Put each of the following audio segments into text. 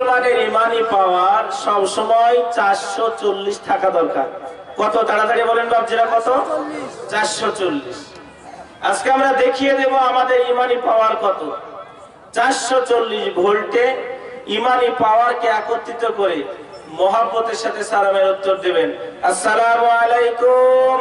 মুসলমানের ইমানি পাওয়ার সব সময় 440 থাকা দরকার। কত তাড়াতাড়ি বলেন বাপজিরা, কত? 440। আজকে আমরা দেখিয়ে দেব আমাদের ইমানি পাওয়ার কত। 440 ভোল্টে ইমানি পাওয়ারকে একত্রিত করে মহব্বতের সাথে সালামের উত্তর দেবেন, আসসালামু আলাইকুম।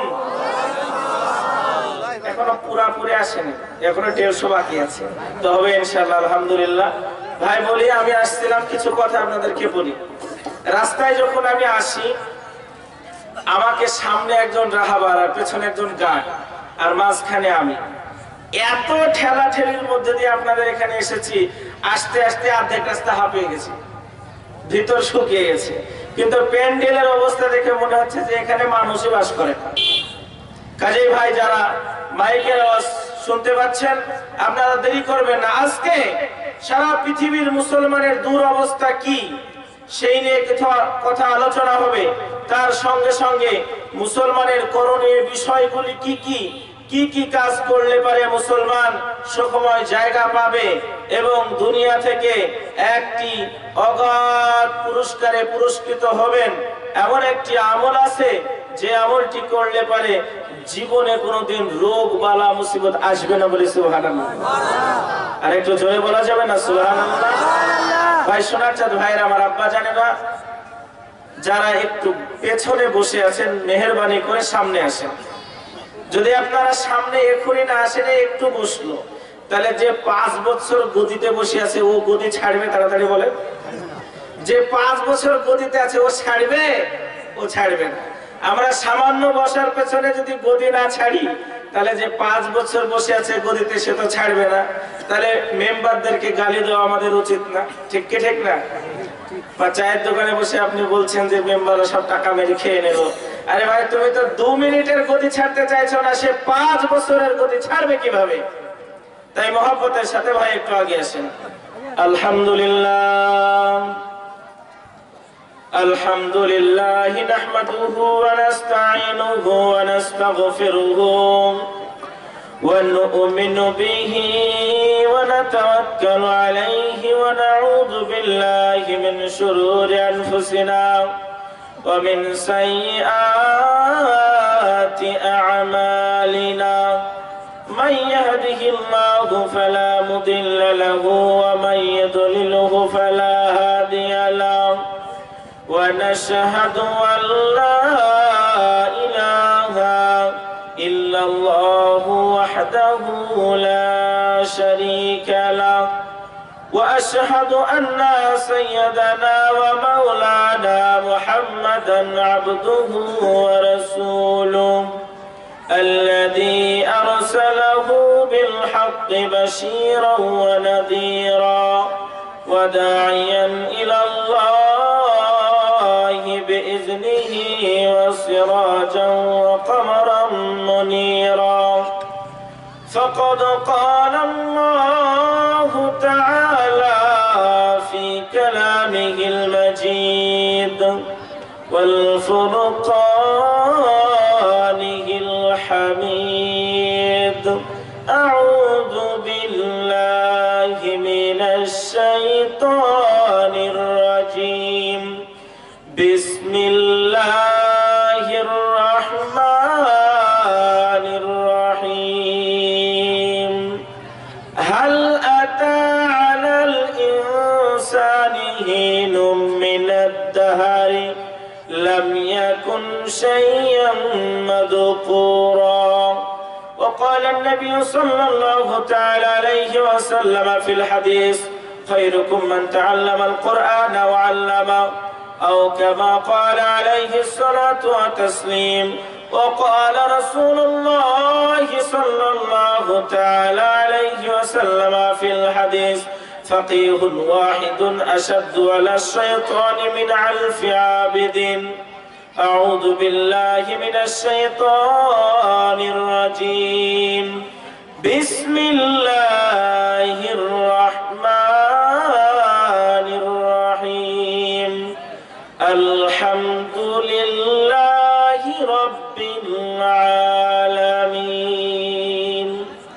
এখনো পুরাপুরি আসেনি, এখনো 150 বাকি আছে, তো হবে ইনশাআল্লাহ। আলহামদুলিল্লাহ। ভাই বলি, আমি আসছিলাম কিছু কথা আপনাদেরকে বলি। রাস্তায় যখন আমি আসি, আমাকে সামনে একজন রাহাবার আর পেছনে একজন গার্ড আর মাঝখানে আমি, এত ঠেলা ঠেলির মধ্যে দিয়ে আপনাদের এখানে এসেছি, আস্তে আস্তে অর্ধেক রাস্তা হাঁপিয়ে গেছি, ভিতর শুকিয়ে গেছে। কিন্তু প্যান্ডেলের অবস্থা দেখে মনে হচ্ছে যে এখানে মানুষই বাস করে। কাজেই ভাই, যারা মাইকের আওয়াজ শুনতে পাচ্ছেন, আপনারা দেরি করবেন না। আজকে সারা পৃথিবীর মুসলমানের দুরবস্থা কি সেই নিয়ে কথা আলোচনা হবে। তার সঙ্গে সঙ্গে মুসলমানের করণীয় বিষয়গুলি কি কি কাজ করলে পারে মুসলমান সুখময় জায়গা পাবে এবং দুনিয়া থেকে একটি অগাধ পুরস্কারে পুরস্কৃত হবেন, এমন একটি আমল আছে যে আমলটি করলে পারে জীবনে কোনোদিন রোগ বালা মুসিবত আসবে না। বলে সুবহানাল্লাহ। আর একটু জোরে বলা যাবে না সুবহানাল্লাহ? ভাই শোনার চাঁদ ভাইরা, আমার আব্বা জানেরা, যারা একটু পেছনে বসে আছেন, মেহেরবানি করে সামনে আসেন। যদি আপনারা সামনে এখনই না আসেন, একটু বসলো, তাহলে যে 5 বছর গদিতে বসে আছে ও গদি ছাড়বে? তাড়াতাড়ি বলে। যে 5 বছর গদিতে আছে ও ছাড়বে? ও ছাড়বে না। আমরা সামান্য বসার পেছনে যদি গদি না ছাড়ি, তাহলে যে 5 বছর বসে আছে গদিতে সে তো ছাড়বে না। তাহলে মেম্বারদেরকে গালি দেওয়া আমাদের উচিত না, ঠিক কি ঠিক না? বা চায়ের দোকানে বসে আপনি বলছেন যে মেম্বাররা সব টাকা মেরে খেয়ে নেব। আরে ভাই, তুমি তো 2 মিনিটের গদি ছাড়তে চাইছো না, সে 5 বছরের গদি ছাড়বে কিভাবে? তাই মহব্বতের সাথে ভাই একটু আগে আসেন। আলহামদুলিল্লাহ আলহামদুলিল্লাহ নাহমাদুহু ওয়া নাস্তাঈনুহু ওয়া নাস্তাগফিরুহু ওয়া নু'মিনু বিহি ওয়া নাতাওয়াক্কালু আলাইহি ওয়া নাউযু বিল্লাহি মিন শুরুরি আনফুসিনা ওয়া মিন সাইয়্যাতি আ'মালিনা। من يهده الله فلا مضل له ومن يضلله فلا هادي له ونشهد أن لا إله إلا الله وحده لا شريك له وأشهد أن سيدنا ومولانا محمدا عبده ورسوله الذي أرسله بالحق بشيرا ونذيرا وداعيا إلى الله بإذنه وسراجا وقمرا منيرا. فقد قال الله تعالى في كلامه المجيد والفرقان الحميد. أعوذ بالله من الشيطان الرجيم. بسم الله الرحمن الرحيم. هل أتى على الإنسان حين من الدهر لم يكن شيئا مذكورا. وقال النبي صلى الله تعالى عليه وسلم في الحديث خيركم من تعلم القرآن وعلمه أو كما قال عليه الصلاة والتسليم. وقال رسول الله صلى الله تعالى عليه وسلم في الحديث فقيه واحد أشد على الشيطان من 1000 عابد. أعوذ بالله من الشيطان الرجيم. بسم الله الرحمن الرحيم. الحمد لله رب العالمين.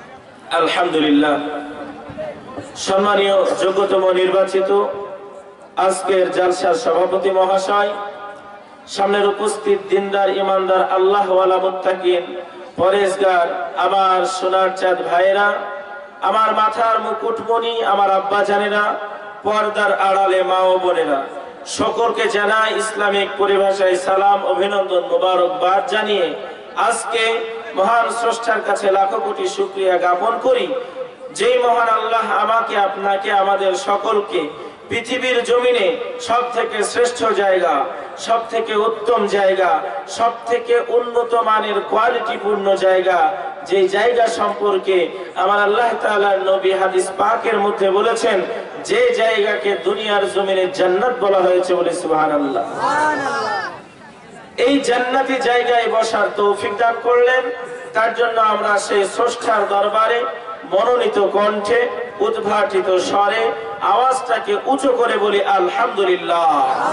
الحمد لله. সম্মানীয় যোগ্যতম নির্বাচিত আজকের জালসার সভাপতি মহাশয়, সামনের উপস্থিত দিনদার ইমানদার আল্লাহওয়ালা মুত্তাকিন পরেশগার আমার সোনার চাঁদ ভাইয়েরা, আমার মাথার মুকুটমণি আমার আব্বা জানেরা, পর্দার আড়ালে মা ও বোনেরা, সকলকে জানাই ইসলামিক পরিভাষায় সালাম, অভিনন্দন, মোবারকবাদ জানিয়ে আজকে মহান স্রষ্টার কাছে লাখো কোটি শুকরিয়া জ্ঞাপন করি, যেই মহান আল্লাহ আমাকে, আপনাকে, আমাদের সকলকে পৃথিবীর জমিনে সব থেকে শ্রেষ্ঠ জায়গা, সব থেকে উত্তম জায়গা, সব থেকে উন্নত মানের কোয়ালিটিপূর্ণ জায়গা, যে জায়গা সম্পর্কে আমার আল্লাহ তাআলার নবী হাদিস পাকের মধ্যে বলেছেন, যে জায়গাকে দুনিয়ার জমিনে জান্নাত বলা হয়েছে, বলে সুবহানাল্লাহ। এই জান্নাতি জায়গায় বসার তৌফিক দান করলেন, তার জন্য আমরা সেই স্রষ্টার দরবারে মনোনীত কণ্ঠে উদ্ঘাটিত স্বরে আওয়াজটাকে উঁচু করে বলি আলহামদুলিল্লাহ।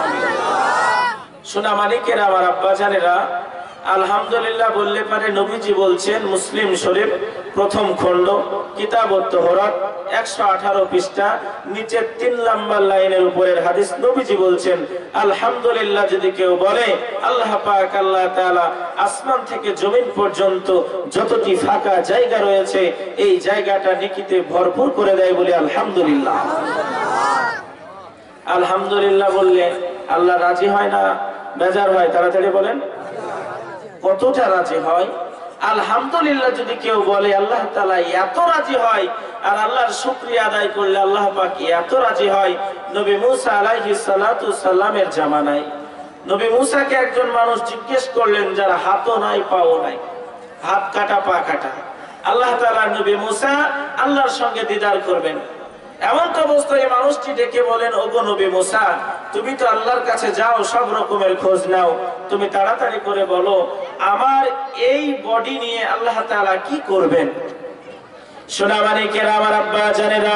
সোনা মানিকের আমার আব্বা জানেরা, আলহামদুলিল্লাহ বললে পারে। নবীজি বলছেন, মুসলিম শরীফ প্রথম খণ্ড কিতাবুত তাহরাত 118 পৃষ্ঠা নিচের 3 নাম্বার লাইনের উপরের হাদিস। নবীজি বলছেন, আলহামদুলিল্লাহ যদি কেউ বলে, আল্লাহ পাক আল্লাহ তাআলা আসমান থেকে জমিন পর্যন্ত যতটি ফাঁকা জায়গা রয়েছে এই জায়গাটা নেকিতে ভরপুর করে দেয়, বলে আলহামদুলিল্লাহ। আলহামদুলিল্লাহ বললে আল্লাহ রাজি হয় না বেজার হয়? তাড়াতাড়ি বলেন, কতটা রাজি হয়? আলহামদুলিল্লাহ যদি কেউ বলে আল্লাহ তাআলা এত রাজি হয়, আর আল্লাহর শুকরিয়া আদায় করলে আল্লাহ পাক এত রাজি হয়। নবী মুসা আলাইহিস সালাতু সালামের জামানায় নবী মুসাকে একজন মানুষ জিজ্ঞেস করলেন, যার হাতও নাই পাও নাই, হাত কাটা পা কাটা। আল্লাহ তাআলা নবী মুসা আল্লাহর সঙ্গে দিদার করবেন, এমন তো অবস্থায় মানুষটি ডেকে বলেন, ওগো নবী মুসা, তুমি তো আল্লাহর কাছে যাও, সব রকমের খোঁজ নাও, তুমি তাড়াতাড়ি করে বলো আমার এই বডি নিয়ে আল্লাহ তাআলা কি করবেন? সোনা মানিকেরা আমার আব্বা জানেরা,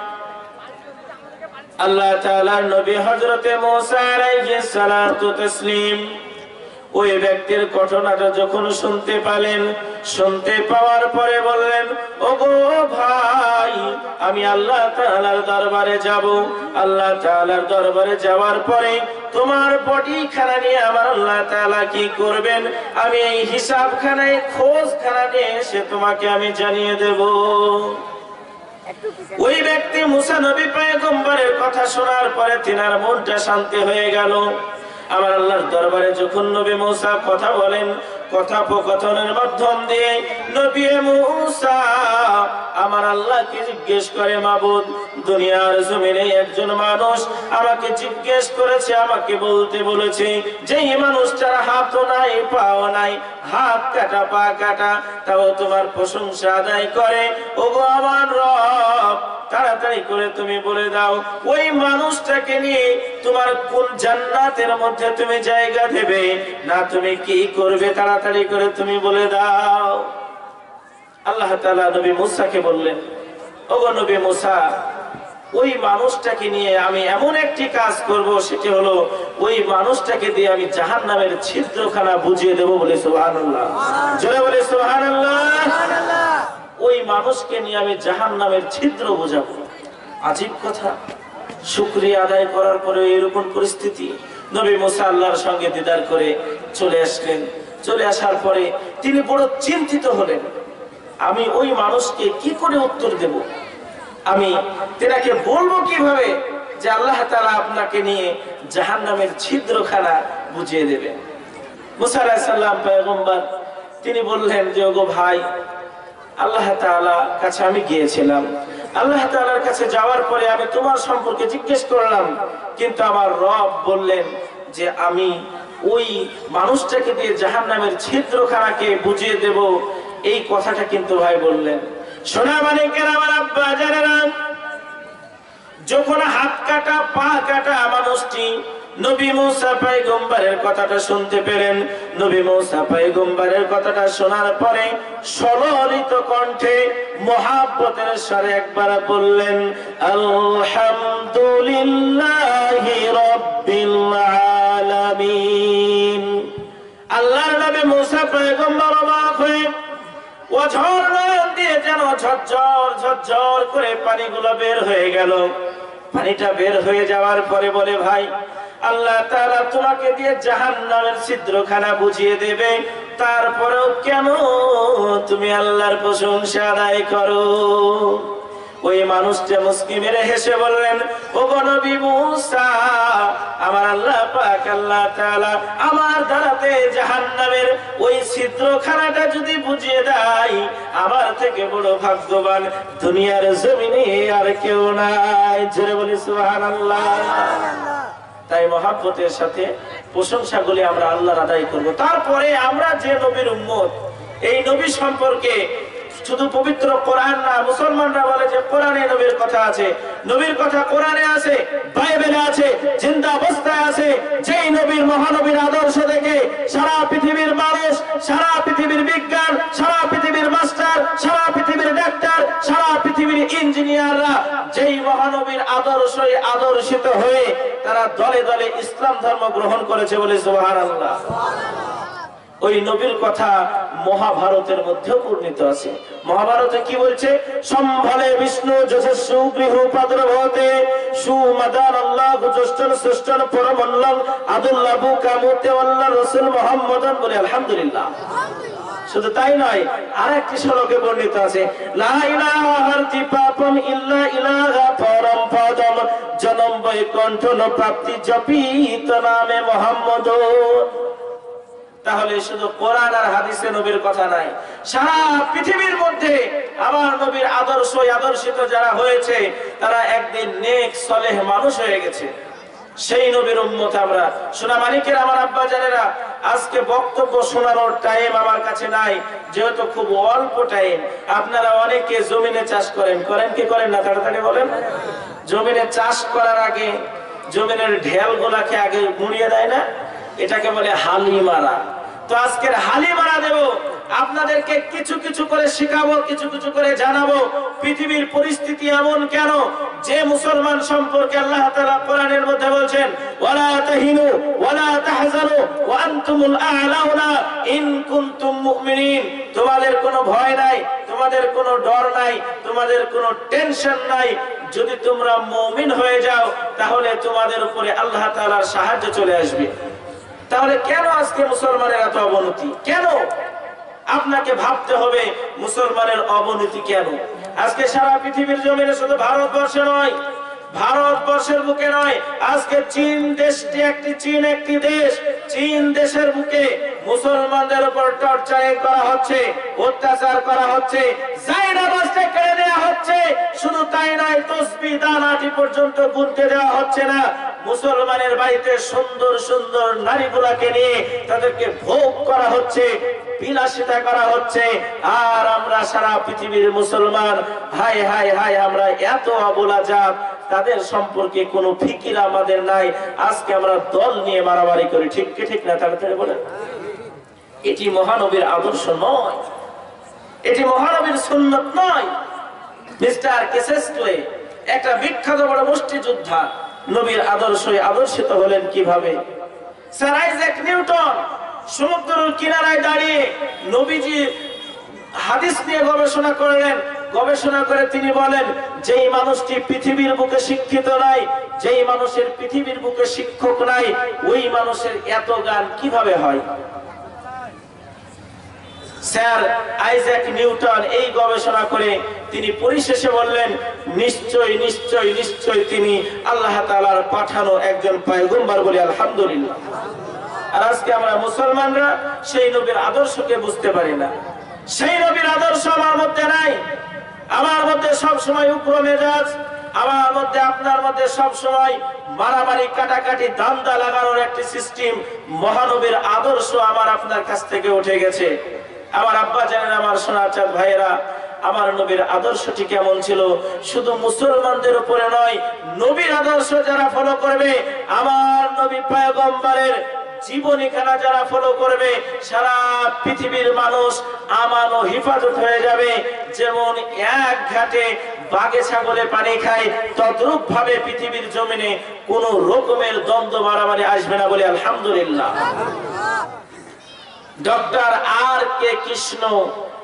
আল্লাহ তাআলার নবী হযরতে মুসা আলাইহিস সালাতু তাসলিম ওই ব্যক্তির ঘটনাটা যখন শুনতে পেলেন, শুনতে পাওয়ার পরে বললেন, ওগো ভাই, আমি আল্লাহ তাআলার দরবারে যাব। আল্লাহ তাআলার দরবারে যাওয়ার পরে তোমার বডি খানা নিয়ে আমার আল্লাহ তাআলা কি করবেন, আমি এই হিসাবখানায় খোঁজ খানা নিয়ে এসে তোমাকে আমি জানিয়ে দেব। ওই ব্যক্তি মুসা নবী পয়গম্বরের কথা শোনার পরে তিনার মনটা শান্তি হয়ে গেল। আমার আল্লাহর দরবারে যখন নবী মুসা কথা বলেন, কথোপকথনের মাধ্যম দিয়ে নবী মুসা আমার আল্লাহকে জিজ্ঞেস করে, মাবুদ, দুনিয়ার জমিনে একজন মানুষ আমাকে জিজ্ঞেস করেছে, আমাকে বলতে বলেছে, যেই মানুষটার হাতও নাই পাও নাই, হাত কাটা পা কাটা, তাও তোমার প্রশংসা আদায় করে। ওগো আমার রব, তাড়াতাড়ি করে তুমি বলে দাও ওই মানুষটাকে নিয়ে তোমার কোন জান্নাতের মধ্যে তুমি জায়গা দেবে, না তুমি কি করবে, তাড়াতাড়ি করে তুমি বলে দাও। আল্লাহ তাআলা নবী মুসাকে বললেন, ওগো নবী মুসা, ওই মানুষটাকে নিয়ে আমি এমন একটি কাজ করব, সেটি হলো ওই মানুষটাকে দিয়ে আমি জাহান্নামের ছিদ্রখানা বুঝিয়ে দেব, বলে সুবহানাল্লাহ। জোরে বলে সুবহানাল্লাহ। ওই মানুষকে নিয়ে আমি জাহান্নামের ছিদ্র বুঝাবো। আজীব কথা, শুকরিয়া আদায় করার পরে এরকম পরিস্থিতি। নবী মুসা আল্লাহর সঙ্গে দিদার করে চলে আসলেন। চলে আসার পরে তিনি বড় চিন্তিত হলেন, আমি ওই মানুষকে কি করে উত্তর দেব, আমি তেনাকে বলবো কিভাবে যে আল্লাহ তাআলা আপনাকে নিয়ে জাহান্নামের ছিদ্রখানা বুঝিয়ে দেবেন। মুসা আলাইহিস সালাম পয়গম্বর, তিনি বললেন যে, ওগো ভাই, আল্লাহ তাআলার কাছে আমি গিয়েছিলাম, আল্লাহ তাআলার কাছে যাওয়ার পরে আমি তোমার সম্পর্কে জিজ্ঞেস করলাম, কিন্তু আমার রব বললেন যে আমি ওই মানুষটাকে দিয়ে জাহান্নামের ছিদ্রখানাকে বুঝিয়ে দেব। এই কথাটা কিন্তু ভাই বললেন। সোনা মানিকের আমার আব্বা জানেরা, যখন হাত কাটা পা কাটা মানুষটি নবী মুসা পয়গম্বরের কথাটা শুনতে পেলেন, নবী মুসা পয়গম্বরের কথাটা শোনার পরে সললিত কণ্ঠে মহাব্বতের স্বরে একবার বললেন, আলহামদুলিল্লাহি রাব্বিল আলামিন। আল্লাহর নবী মুসা পয়গম্বর অবাক হয়ে ওঝর দিয়ে যেন ঝরঝর ঝরঝর করে পানিগুলো বের হয়ে গেল। পানিটা বের হয়ে যাওয়ার পরে বলে, ভাই আল্লাহ তাআলা তোমাকে দিয়ে জাহান্নামের ছিদ্রখানা বুঝিয়ে দেবে, তারপরেও কেন তুমি আল্লাহর প্রশংসা আদায় করো? ওই মানুষটা মুস্কি মেরে হেসে বললেন, ও নবী মুসা, আমার আল্লাহ পাক আল্লাহ তাআলা আমার দ্বারাতে জাহান্নামের ওই ছিদ্রখানাটা যদি বুঝিয়ে দেয়, আমার থেকে বড় ভাগ্যবান দুনিয়ার জমিনে আর কেউ নাই। জোরে বলি সুবহানাল্লাহ। তাই মহাব্বতের সাথে প্রশংসাগুলি আমরা আল্লাহর আদায় করব। তারপরে আমরা যে নবীর উম্মত, এই নবী সম্পর্কে শুধু পবিত্র কোরআন না, মুসলমানরা বলে যে কোরআনে নবীর কথা আছে, নবীর কথা কোরআনে আছে, বাইবেলে আছে, জিন্দা অবস্থায় আছে। যেই নবীর মহানবীর আদর্শ দেখে সারা পৃথিবীর মানুষ, সারা পৃথিবীর বিজ্ঞান, সারা পৃথিবীর মাস্টার, সারা পৃথিবীর ডাক্তার, সারা পৃথিবীর ইঞ্জিনিয়াররা যেই মহানবীর আদর্শে আদর্শিত হয়ে তারা দলে দলে ইসলাম ধর্ম গ্রহণ করেছে বলে সুবহানাল্লাহ। ওই নবীর কথা মহাভারতের মধ্যেও বর্ণিত আছে। মহাভারতে কি বলছে? সম্ভলে বিষ্ণু যশস্বু গৃহ প্রাদুর্ভূতে সুমাদান আল্লাহ জ্যেষ্ঠন শ্রেষ্ঠন পরমল্লং আদুল্লাহু কামুতে আল্লাহ রাসূল মুহাম্মাদান বলে আলহামদুলিল্লাহ। শুধু তাই নয়, আরেকটি শ্লোকে বর্ণিত আছে, লা ইলাহা হারতি পাপম ইল্লা ইলাহা পরম পদম জনম বৈকুণ্ঠ প্রাপ্তি জপিত নামে মুহাম্মদ। তাহলে শুধু কোরআন আর হাদিসে নবীর কথা নাই, সারা পৃথিবীর মধ্যে আমার নবীর আদর্শ আদর্শিত যারা হয়েছে তারা একদিন নেক সলেহ মানুষ হয়ে গেছে। সেই নবীর উম্মত আমরা। সোনা মানিকের আমার আব্বা জানেরা, আজকে বক্তব্য শোনানোর টাইম আমার কাছে নাই, যেহেতু খুব অল্প টাইম। আপনারা অনেকে জমিনে চাষ করেন, করেন কি করেন না? তাড়াতাড়ি বলেন। জমিনে চাষ করার আগে জমিনের ঢেল গুলাকে আগে মুড়িয়ে দেয় না? এটাকে বলে হালি মারা। তো আজকের হালি মারা দেব, আপনাদেরকে কিছু কিছু করে শেখাবো, কিছু কিছু করে জানাবো পৃথিবীর পরিস্থিতি এমন কেন, যে মুসলমান সম্পর্কে আল্লাহ তাআলা কোরআনের মধ্যে বলছেন, ওয়ালা তাহিনু ওয়ালা তাহজানু ওয়া আনতুমুল আ'লাউনা ইন কুনতুম মুমিনিন। তোমাদের কোনো ভয় নাই, তোমাদের কোনো ডর নাই, তোমাদের কোনো টেনশন নাই। যদি তোমরা মুমিন হয়ে যাও তাহলে তোমাদের উপরে আল্লাহ তাআলার সাহায্য চলে আসবে। তাহলে কেন আজকে মুসলমানের এত অবনতি? কেন? আপনাকে ভাবতে হবে মুসলমানের অবনতি কেন। আজকে সারা পৃথিবীর জমিনে, শুধু ভারতবর্ষে নয়, ভারতবর্ষের বুকে নয়, আজকে চীন দেশটি একটি দেশ, চীন দেশের বুকে মুসলমানদের উপর টর্চারিং করা হচ্ছে, অত্যাচার করা হচ্ছে, জায়নামাজটা কেড়ে নেওয়া হচ্ছে। শুধু তাই নয়, তসবিহ দানাটি পর্যন্ত গুনতে দেওয়া হচ্ছে না। মুসলমানের বাড়িতে সুন্দর সুন্দর নারীগুলাকে নিয়ে তাদেরকে ভোগ করা হচ্ছে, বিলাসিতা করা হচ্ছে। আর আমরা সারা পৃথিবীর মুসলমান, হায় হায় হায়, আমরা এত অবলা জাত, তাদের সম্পর্কে কোনো ফিকির আমাদের নাই। আজকে আমরা দল নিয়ে মারামারি করি, ঠিক কি ঠিক না? তাড়াতাড়ি বলেন। এটি মহানবীর আদর্শ নয়, এটি মহানবীর সুন্নাত নয়। মিস্টার কেসেসলে, একটা বিখ্যাত বড় মুষ্টিযোদ্ধা, নবীর আদর্শে আদর্শিত হলেন কিভাবে? স্যার আইজ্যাক নিউটন সমুদ্রের কিনারায় দাঁড়িয়ে নবীজি হাদিস নিয়ে গবেষণা করলেন। গবেষণা করে তিনি বলেন, যেই মানুষটি পৃথিবীর বুকে শিক্ষিত নাই, যেই মানুষের পৃথিবীর বুকে শিক্ষক নাই, ওই মানুষের এত জ্ঞান কিভাবে হয়? স্যার আইজ্যাক নিউটন এই গবেষণা করে তিনি পরিশেষে বললেন, নিশ্চয় নিশ্চয় নিশ্চয় তিনি আল্লাহ তাআলার পাঠানো একজন পয়গম্বর বলে আলহামদুলিল্লাহ। আর আজকে আমরা মুসলমানরা সেই নবীর আদর্শকে বুঝতে পারি না। সেই নবীর আদর্শ আমার মধ্যে নাই। আমার মধ্যে সব সময় উগ্র মেজাজ, আমার মধ্যে আপনার মধ্যে সব সময় মারামারি কাটাকাটি দান্দা লাগানোর একটি সিস্টেম। মহানবীর আদর্শ আমার আপনার কাছ থেকে উঠে গেছে। আমার আব্বা জানেন, আমার সোনার চাঁদ ভাইয়েরা, আমার নবীর আদর্শটি কেমন ছিল শুধু মুসলমানদের উপরে নয়, নবীর আদর্শ যারা ফলো করবে, আমার নবী পয়গম্বরের জীবনীখানা যারা ফলো করবে, সারা পৃথিবীর মানুষ আমান ও হিফাজত হয়ে যাবে। যেমন এক ঘাটে বাঘে ছাগলে পানি খায়, তদ্রূপ ভাবে পৃথিবীর জমিনে কোন রকমের দ্বন্দ্ব মারামারি আসবে না বলে আলহামদুলিল্লাহ। ডক্টর আর কে কৃষ্ণ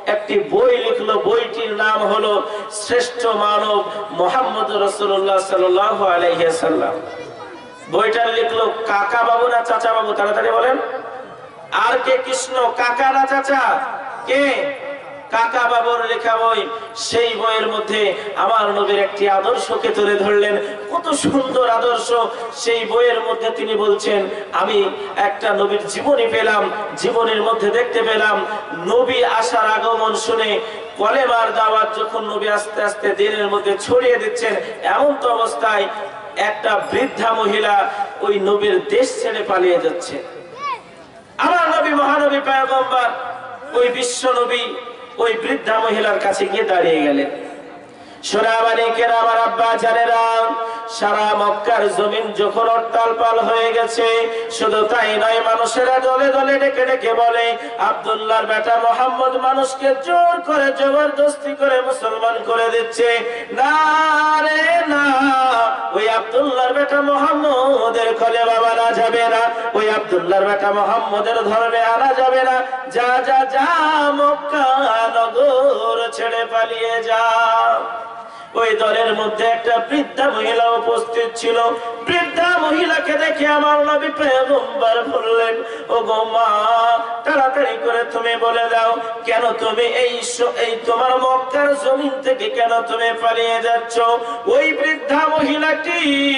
একটি বই লিখলো, বইটির নাম হলো শ্রেষ্ঠ মানব মুহাম্মদ রাসূলুল্লাহ সাল্লাল্লাহু আলাইহি ওয়াসাল্লাম। বইটা লিখলো কাকা বাবু না চাচা বাবু, তাড়াতাড়ি বলেন। আর কে কৃষ্ণ, কাকা না চাচা? কে? কাকা বাবুর লেখা বই। সেই বইয়ের মধ্যে আমার নবীর একটি আদর্শকে তুলে ধরলেন, কত সুন্দর আদর্শ। সেই বইয়ের মধ্যে তিনি বলছেন, আমি একটা নবীর জীবনী পেলাম, জীবনের মধ্যে দেখতে পেলাম নবী আসার আগমন শুনে কলেমার দাওয়াত যখন নবী আস্তে আস্তে দিনের মধ্যে ছড়িয়ে দিচ্ছেন, এমন তো অবস্থায় একটা বৃদ্ধা মহিলা ওই নবীর দেশ ছেড়ে পালিয়ে যাচ্ছে। আমার নবী মহানবী পয়গম্বর ওই বিশ্ব নবী ওই বৃদ্ধা মহিলার কাছে গিয়ে দাঁড়িয়ে গেলেন। সোনামানিকের আমার আব্বা জানেরা, সারা মক্কার জমিন যখন অট্টালপাল হয়ে গেছে, শুধু তাই নয়, মানুষেরা দলে দলে ডেকে ডেকে বলে আব্দুল্লাহর বেটা মোহাম্মদ মানুষকে জোর করে জবরদস্তি করে মুসলমান করে দিচ্ছে। না রে না, ওই আব্দুল্লাহর বেটা মোহাম্মদের কলেমা মানা যাবে না, ওই আব্দুল্লাহর বেটা মোহাম্মদের ধর্মে আনা যাবে না। যা যা যা, মক্কা নগর ছেড়ে পালিয়ে যা। ওই দলের মধ্যে একটা বৃদ্ধা মহিলা উপস্থিত ছিল। বৃদ্ধা মহিলাকে দেখে আমার নবী পয়গম্বর বললেন, ও গো মা, তাড়াতাড়ি করে তুমি বলে দাও, কেন তুমি এই তোমার মক্কার জমিন থেকে কেন তুমি পালিয়ে যাচ্ছ? ওই বৃদ্ধা মহিলাটি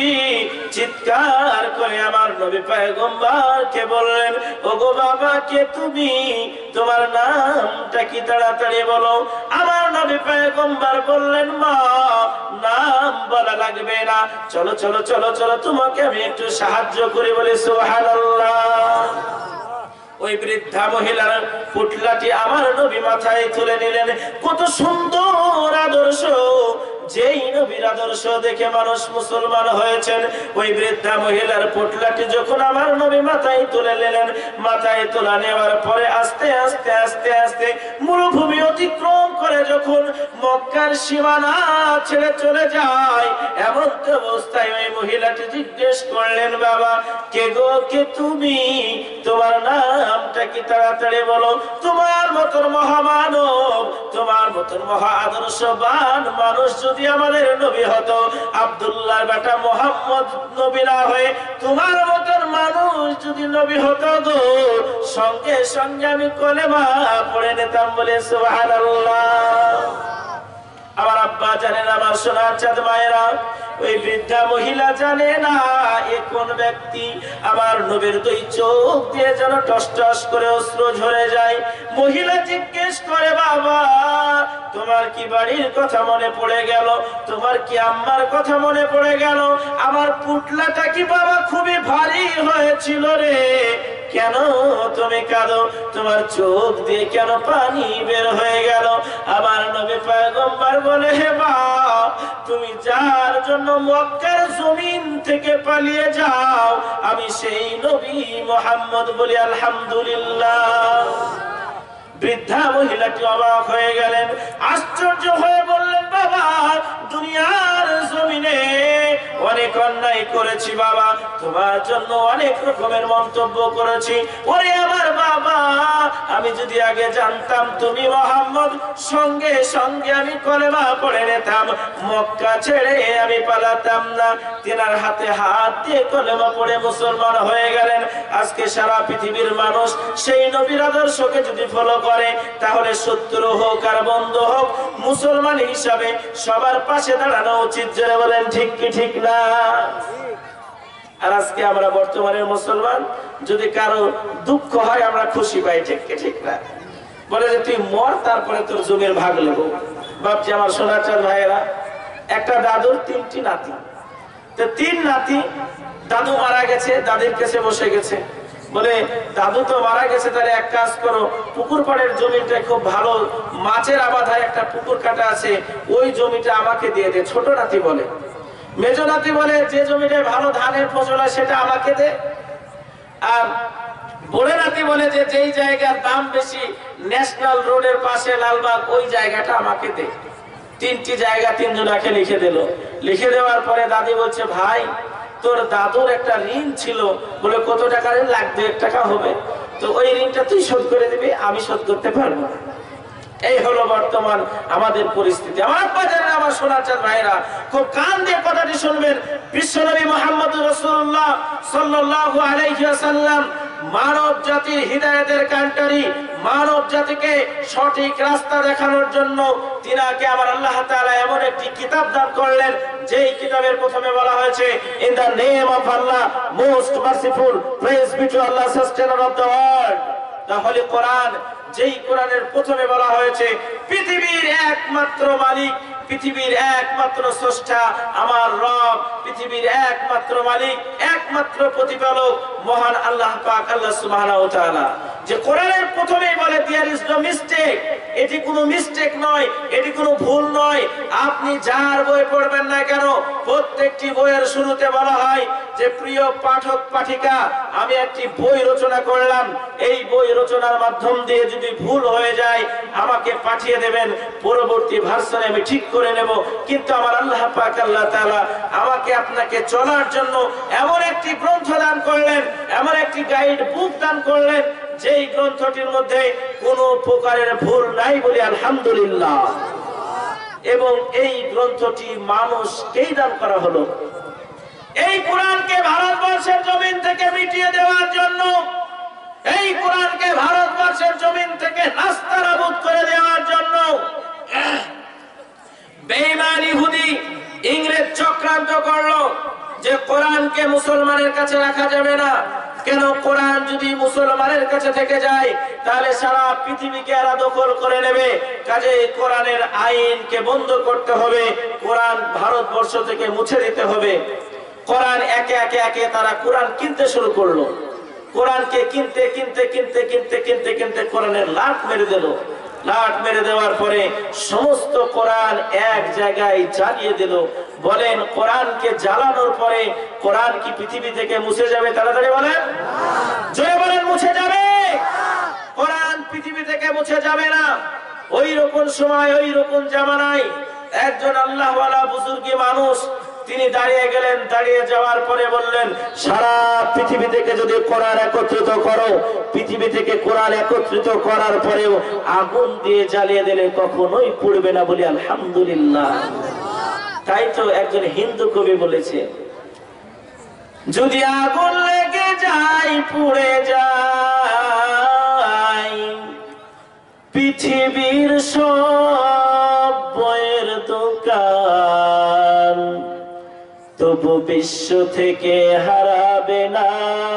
চিৎকার করে আমার নবী পয়গম্বরকে বললেন, ও গো বাবা, কে তুমি? তোমার নামটা কি? তাড়াতাড়ি বলো। আমার নবী পয়গম্বর বললেন, মা, নাম বলা লাগবে না, চলো চলো চলো চলো, তোমাকে আমি একটু সাহায্য করি। বলে সুবহানাল্লাহ। ওই বৃদ্ধা মহিলার পুটলাটি আমার নবী মাথায় তুলে নিলেন। কত সুন্দর আদর্শ! যেই নবীর আদর্শ দেখে মানুষ মুসলমান হয়েছেন, ওই বৃদ্ধা মহিলার পুটলাটি যখন আমার নবী মাথায় তুলে নিলেন, মাথায় তোলা নেওয়ার পরে আস্তে আস্তে আস্তে আস্তে মরুভূমি অতিক্রম করে যখন মক্কার সীমানা ছেড়ে চলে যায়, এমন তো অবস্থায় ওই মহিলাটি জিজ্ঞেস করলেন, বাবা, কে গো, কে তুমি? তোমার নামটা কি? তাড়াতাড়ি বলো। তোমার মতন মহামানব, তোমার মতন মহা আদর্শবান মানুষ যদি আমাদের নবী হতো, আব্দুল্লাহর বেটা মোহাম্মদ নবী না হয়ে তোমার মতন মানুষ যদি নবী হতো গো, সঙ্গে সঙ্গে আমি কলেমা পড়ে নিতাম। বলে সুবহানাল্লাহ। আমার আব্বা জানেন, আমার সোনার চাঁদ মায়েরা, ওই বৃদ্ধা মহিলা জানে না এ কোন ব্যক্তি। আমার নবীর দুই চোখ দিয়ে যেন টস টস করে অশ্রু ঝরে যায়। মহিলা জিজ্ঞেস করে, বাবা, তোমার কি বাড়ির কথা মনে পড়ে গেল? তোমার কি আম্মার কথা মনে পড়ে গেল? আমার পুটলাটা কি বাবা খুবই ভারী হয়েছিল রে? কেন তুমি কাঁদো? তোমার চোখ দিয়ে কেন পানি বের হয়ে গেল? আমার নবী পয়গম্বর বলে, হে মা, তুমি যার জন্য মক্কার জমিন থেকে পালিয়ে যাও, আমি সেই নবী মুহাম্মদ। বলি আলহামদুলিল্লাহ। বৃদ্ধা মহিলাটি অবাক হয়ে গেলেন, আশ্চর্য হয়ে বললেন, বাবা, দুনিয়ার জমিনে অনেক অন্যায় করেছি বাবা, তোমার জন্য অনেক রকমের মন্তব্য করেছি। ওরে আমার বাবা, আমি যদি আগে জানতাম তুমি মুহাম্মদ, সঙ্গে সঙ্গে আমি কলেমা পড়ে নিতাম, মক্কা ছেড়ে আমি পালাতাম না। তিনার হাতে হাত দিয়ে কলেমা পড়ে মুসলমান হয়ে গেলেন। আজকে সারা পৃথিবীর মানুষ সেই নবীর আদর্শকে যদি ফলো করে, তাহলে শত্রু হোক আর বন্ধু হোক, মুসলমান হিসাবে সবার পাশে দাঁড়ানো উচিত। জোরে বলেন ঠিক কি ঠিক না? আর আজকে আমরা বর্তমানের মুসলমান, যদি কারো দুঃখ হয় আমরা খুশি পাই, ঠিক কি ঠিক না? বলে যে তুই মর, তারপরে তোর জমির ভাগ নেব। বাপজি আমার সোনার চাঁদ ভাইয়েরা, একটা দাদুর 3টি নাতি। তো 3 নাতি, দাদু মারা গেছে, দাদির কাছে বসে গেছে। বলে, দাদু তো মারা গেছে, তাহলে এক কাজ করো, পুকুর পাড়ের জমিটা খুব ভালো মাছের আবাদ হয়, একটা পুকুর কাটা আছে, ওই জমিটা আমাকে দিয়ে দে। ছোট নাতি বলে। মেজ নাতি বলে, যে জমিটায় ভালো ধানের ফসল হয় সেটা আমাকে দে। আর বড় নাতি বলে যে যেই জায়গার দাম বেশি, ন্যাশনাল রোডের পাশে লালবাগ, ওই জায়গাটা আমাকে দে। 3টি জায়গা 3 জনাকে লিখে দিল। লিখে দেওয়ার পরে দাদি বলছে, ভাই, তোর দাদুর একটা ঋণ ছিল। বলে, কত টাকা ঋণ? লাখ 2 টাকা হবে। তো ওই ঋণটা তুই শোধ করে দিবি, আমি শোধ করতে পারবো না। এই হলো বর্তমান আমাদের পরিস্থিতি। আমার আব্বা জানেন, আমার সোনার চাঁদ ভাইরা, খুব কান দিয়ে কথাটি শুনবেন। বিশ্বনবী মুহাম্মদুর রাসূলুল্লাহ সাল্লাল্লাহু আলাইহি ওয়াসাল্লাম মানব জাতির হিদায়াতের কান্ডারি, মানব জাতিকে সঠিক রাস্তা দেখানোর জন্য তিনাকে আমার আল্লাহ তাআলা এমন একটি কিতাব দান করলেন, যেই কিতাবের প্রথমে বলা হয়েছে, in the name of Allah most merciful, praise be to Allah sustainer of the world, the holy Quran. যেই কোরআনের প্রথমে বলা হয়েছে পৃথিবীর একমাত্র মালিক, পৃথিবীর একমাত্র স্রষ্টা আমার রব, পৃথিবীর একমাত্র মালিক, একমাত্র প্রতিপালক মহান আল্লাহ পাক, আল্লাহ সুবহানাহু ওয়া তাআলা। যে কোরআনের প্রথমেই বলে দেয়ার ইজ নো মিস্টেক, এটি কোনো মিস্টেক নয়, এটি কোনো ভুল নয়। আপনি যার বই পড়বেন না কেন, প্রত্যেকটি বইয়ের শুরুতে বলা হয় যে প্রিয় পাঠক পাঠিকা, আমি একটি বই রচনা করলাম, এই বই রচনার মাধ্যম দিয়ে যদি ভুল হয়ে যায় আমাকে পাঠিয়ে দেবেন, পরবর্তী ভার্সনে আমি ঠিক করে নেব। কিন্তু আমার আল্লাহ পাক আল্লাহ তাআলা আমাকে আপনাকে চলার জন্য এমন একটি গ্রন্থ দান করলেন, এমন একটি গাইড বুক দান করলেন, যেই গ্রন্থটির মধ্যে কোনো প্রকারের ভুল নাই বলি আলহামদুলিল্লাহ। এবং এই গ্রন্থটি মানুষকেই দান করা হলো। এই কোরআনকে ভারতবর্ষের জমিন থেকে মিটিয়ে দেওয়ার জন্য, এই কোরআনকে ভারতবর্ষের জমিন থেকে নাস্তানাবুদ করে দেওয়ার জন্য বেঈমান ইহুদি ইংরেজ চক্রান্ত করলো যে কোরআনকে মুসলমানের কাছে রাখা যাবে না। কেন? কোরআন যদি মুসলমানের কাছে থেকে যায় তাহলে সারা পৃথিবীকে এরা দখল করে নেবে, কাজেই কোরআনের আইনকে বন্ধ করতে হবে, কোরআন ভারতবর্ষ থেকে মুছে দিতে হবে। কোরআন একে একে একে তারা কোরআন কিনতে শুরু করলো। কোরআনকে কিনতে কিনতে কিনতে কিনতে কিনতে কিনতে কোরআনের লাট মেরে দিল। লাট মেরে দেওয়ার পরে সমস্ত কোরআন এক জায়গায় জ্বালিয়ে দিল। বলেন, কোরআনকে জ্বালানোর পরে কোরআন কি পৃথিবী থেকে মুছে যাবে? তাড়াতাড়ি বলেন, জোরে বলেন, মুছে যাবে? কোরআন পৃথিবী থেকে মুছে যাবে না। ওই রকম সময়, ওই রকম জামানায় একজন আল্লাহওয়ালা বুজুর্গি মানুষ তিনি দাঁড়িয়ে গেলেন। দাঁড়িয়ে যাওয়ার পরে বললেন, সারা পৃথিবী থেকে যদি কোরআন একত্রিত করো, পৃথিবী থেকে কোরআন একত্রিত করার পরেও আগুন দিয়ে জ্বালিয়ে দিলে কখনোই পুড়বে না বলি আলহামদুলিল্লাহ। তাই তো একজন হিন্দু কবি বলেছে, যদি আগুন লেগে যায় পুড়ে যায় পৃথিবীর সব বইয়ের দোকান, তবু বিশ্ব থেকে হারাবে না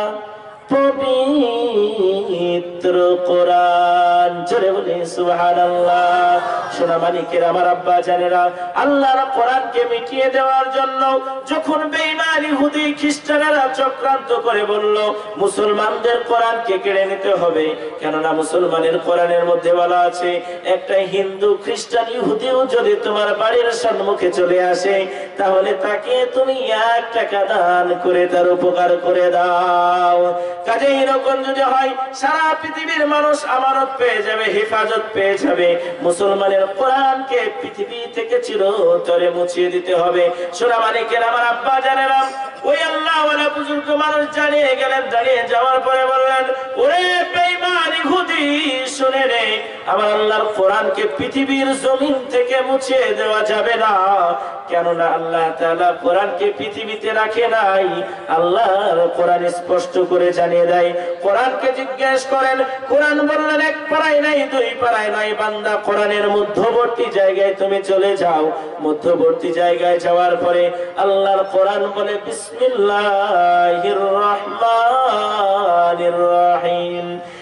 পবিত্র কোরআন। জোরে বলি সুবহানাল্লাহ। সোনা মানিকের আমার আব্বা জানেরা, আল্লাহর কোরআনকে মিটিয়ে দেওয়ার জন্য যখন বেঈমান ইহুদি খ্রিস্টানেরা চক্রান্ত করে বলল মুসলমানদের কোরআনকে কেড়ে নিতে হবে, কেননা মুসলমানের কোরআনের মধ্যে বলা আছে একটা হিন্দু খ্রিস্টান ইহুদিও যদি তোমার বাড়ির সম্মুখে চলে আসে তাহলে তাকে তুমি 1 টাকা দান করে তার উপকার করে দাও। কাজে এরকম যদি হয় সারা পৃথিবীর মানুষ আমানত পেয়ে যাবে, হেফাজত পেয়ে যাবে। মুসলমানের কোরআনকে পৃথিবী থেকে চিরতরে মুছিয়ে দিতে হবে। সোনা মানিকের আমার আব্বা জানেরা, ওই আল্লাহওয়ালা বুজুর্গ মানুষ দাঁড়িয়ে গেলেন। দাঁড়িয়ে যাওয়ার পরে বললেন, ওরে বেঈমান ইহুদি, শুনে নে, আমার আল্লাহর কোরআনকে পৃথিবীর জমিন থেকে মুছিয়ে দেওয়া যাবে না। কেননা আল্লাহ তাআলা কোরআনকে পৃথিবীতে রাখে নাই। আল্লাহর কোরআন স্পষ্ট করে জানিয়ে দেয়। কোরআনকে জিজ্ঞেস করেন, কোরআন বললেন 1 পারায় নাই 2 পারায় নাই, বান্দা কোরআনের মধ্যবর্তী জায়গায় তুমি চলে যাও। মধ্যবর্তী জায়গায় যাওয়ার পরে আল্লাহর কোরআন বলে, বিসমিল্লাহির রহমানির রহিম,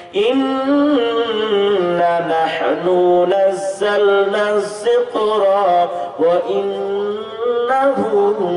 ইন্না নাহনু নাযালনায যিকরা ওয়া ইন্নাহু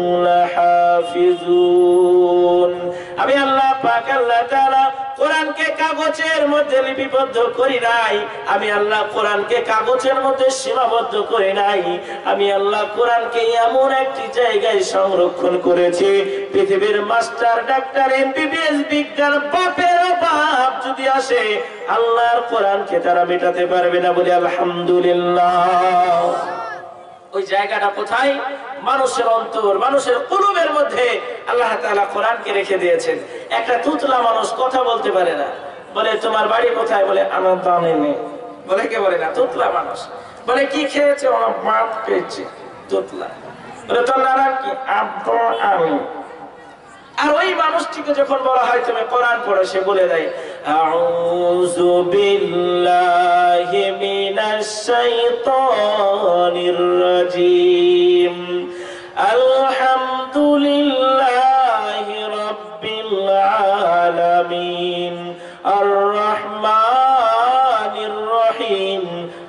লাহাফিজুন। আমি আল্লাহ পাক আল্লাহ তাআলা কোরআনকে কাগজের মধ্যে লিপিবদ্ধ করি নাই। আমি আল্লাহ কোরআনকে কাগজের মধ্যে সীমাবদ্ধ করি নাই। আমি আল্লাহ কোরআনকে এমন একটি জায়গায় সংরক্ষণ করেছি, পৃথিবীর মাস্টার, ডাক্তার, এমবিবিএস, বিজ্ঞান বাপের বাপ যদি আসে আল্লাহর কোরআনকে তারা মেটাতে পারবে না বলে আলহামদুলিল্লাহ। ওই জায়গাটা কোথায়? মানুষের অন্তর, মানুষের কুলুবের মধ্যে আল্লাহ তাআলা কোরআনকে রেখে দিয়েছেন। একটা তুতলা মানুষ কথা বলতে পারে না, বলে তোমার বাড়ি কোথায়? বলে আমার দানে নেই। বলে কে বলে না, তোতলা মানুষ। বলে কি খেয়েছে? ভাত খেয়েছে। তোতলা। বলে তোর নানার কি? আব্দুল আমি। আর ওই মানুষটিকে যখন বলা হয় তুমি কোরআন পড়ো, সে বলে দেয় আউযু বিল্লাহি মিনাশ শাইতানির রাজিম, আলহামদুলিল্লাহি রাব্বিল আলামিন, আর রহমানির রহিম,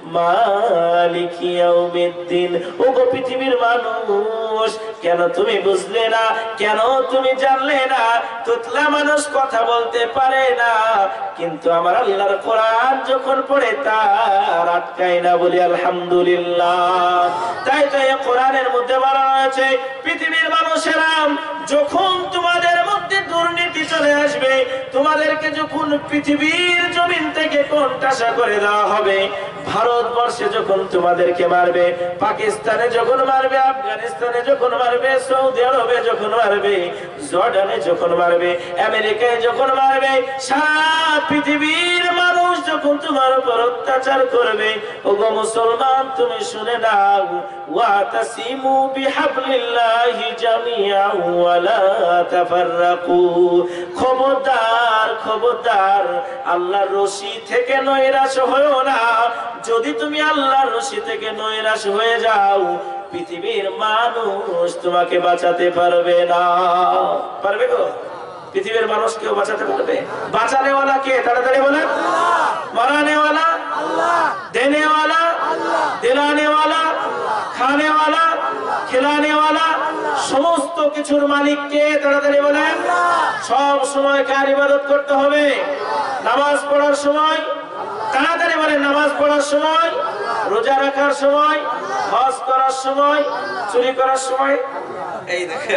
মালিক ইয়াউমিদ্দিন। ওগো পৃথিবীর মানুষ, কেন তুমি বুঝলে না? কেন তুমি জানলে না? তোতলা মানুষ কথা বলতে পারে না, কিন্তু আমার আল্লাহর কোরআন যখন পড়ে তার আটকায় না। বলি আলহামদুলিল্লাহ। তাই তো এই কোরআনের মধ্যে বলা হয়েছে পৃথিবীর মানুষেরা, যখন তোমাদের মধ্যে দুর্নীতি চলে আসবে, তোমাদেরকে যখন পৃথিবীর জমিন থেকে কোণঠাসা করে দেওয়া হবে, ভারতবর্ষে যখন তোমাদেরকে মারবে, পাকিস্তানে যখন মারবে, আফগানিস্তানে যখন মারবে, সৌদি আরবে যখন মারবে, জর্ডানে যখন মারবে, আমেরিকায় যখন মারবে, সারা পৃথিবীর মানুষ যখন তোমার উপর অত্যাচার করবে, ওগো মুসলমান তুমি শুনে নাও, ওয়াতাসিমু বিহাবলিল্লাহি জামিআন ওয়া লা তাফাররাকু। খবরদার, খবরদার, আল্লাহর রশি থেকে নৈরাশ হয়ো না। যদি তুমি আল্লাহর রশি থেকে নৈরাশ হয়ে যাও, পৃথিবীর মানুষ তোমাকে বাঁচাতে পারবে না। পারবে গো? পৃথিবীর মানুষ কেউ বাঁচাতে পারবে? বাঁচানেওয়ালা কে? তাড়াতাড়ি বলেন। মারানেওয়ালা আল্লাহ, দেনেওয়ালা আল্লাহ, দিলানেওয়ালা, খানেওয়ালা, খেলানেওয়ালা, সমস্ত কিছুর মালিক কে? তাড়াতাড়ি বলেন। সব সময় কার ইবাদত করতে হবে? নামাজ পড়ার সময়, তাড়াতাড়ি বলেন, নামাজ পড়ার সময়, রোজা রাখার সময়, হজ করার সময়, চুরি করার সময়। এই দেখো,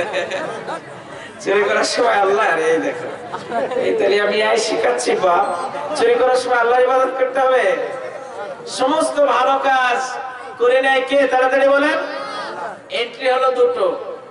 চুরি করার সময় আল্লাহ। এই দেখো, এই তাহলে আমি শিখাচ্ছি বাপ, চুরি করার সময় আল্লাহর ইবাদত করতে হবে। সমস্ত ভালো কাজ করে নেয় কে? তাড়াতাড়ি বলেন। এন্ট্রি হলো দুটো।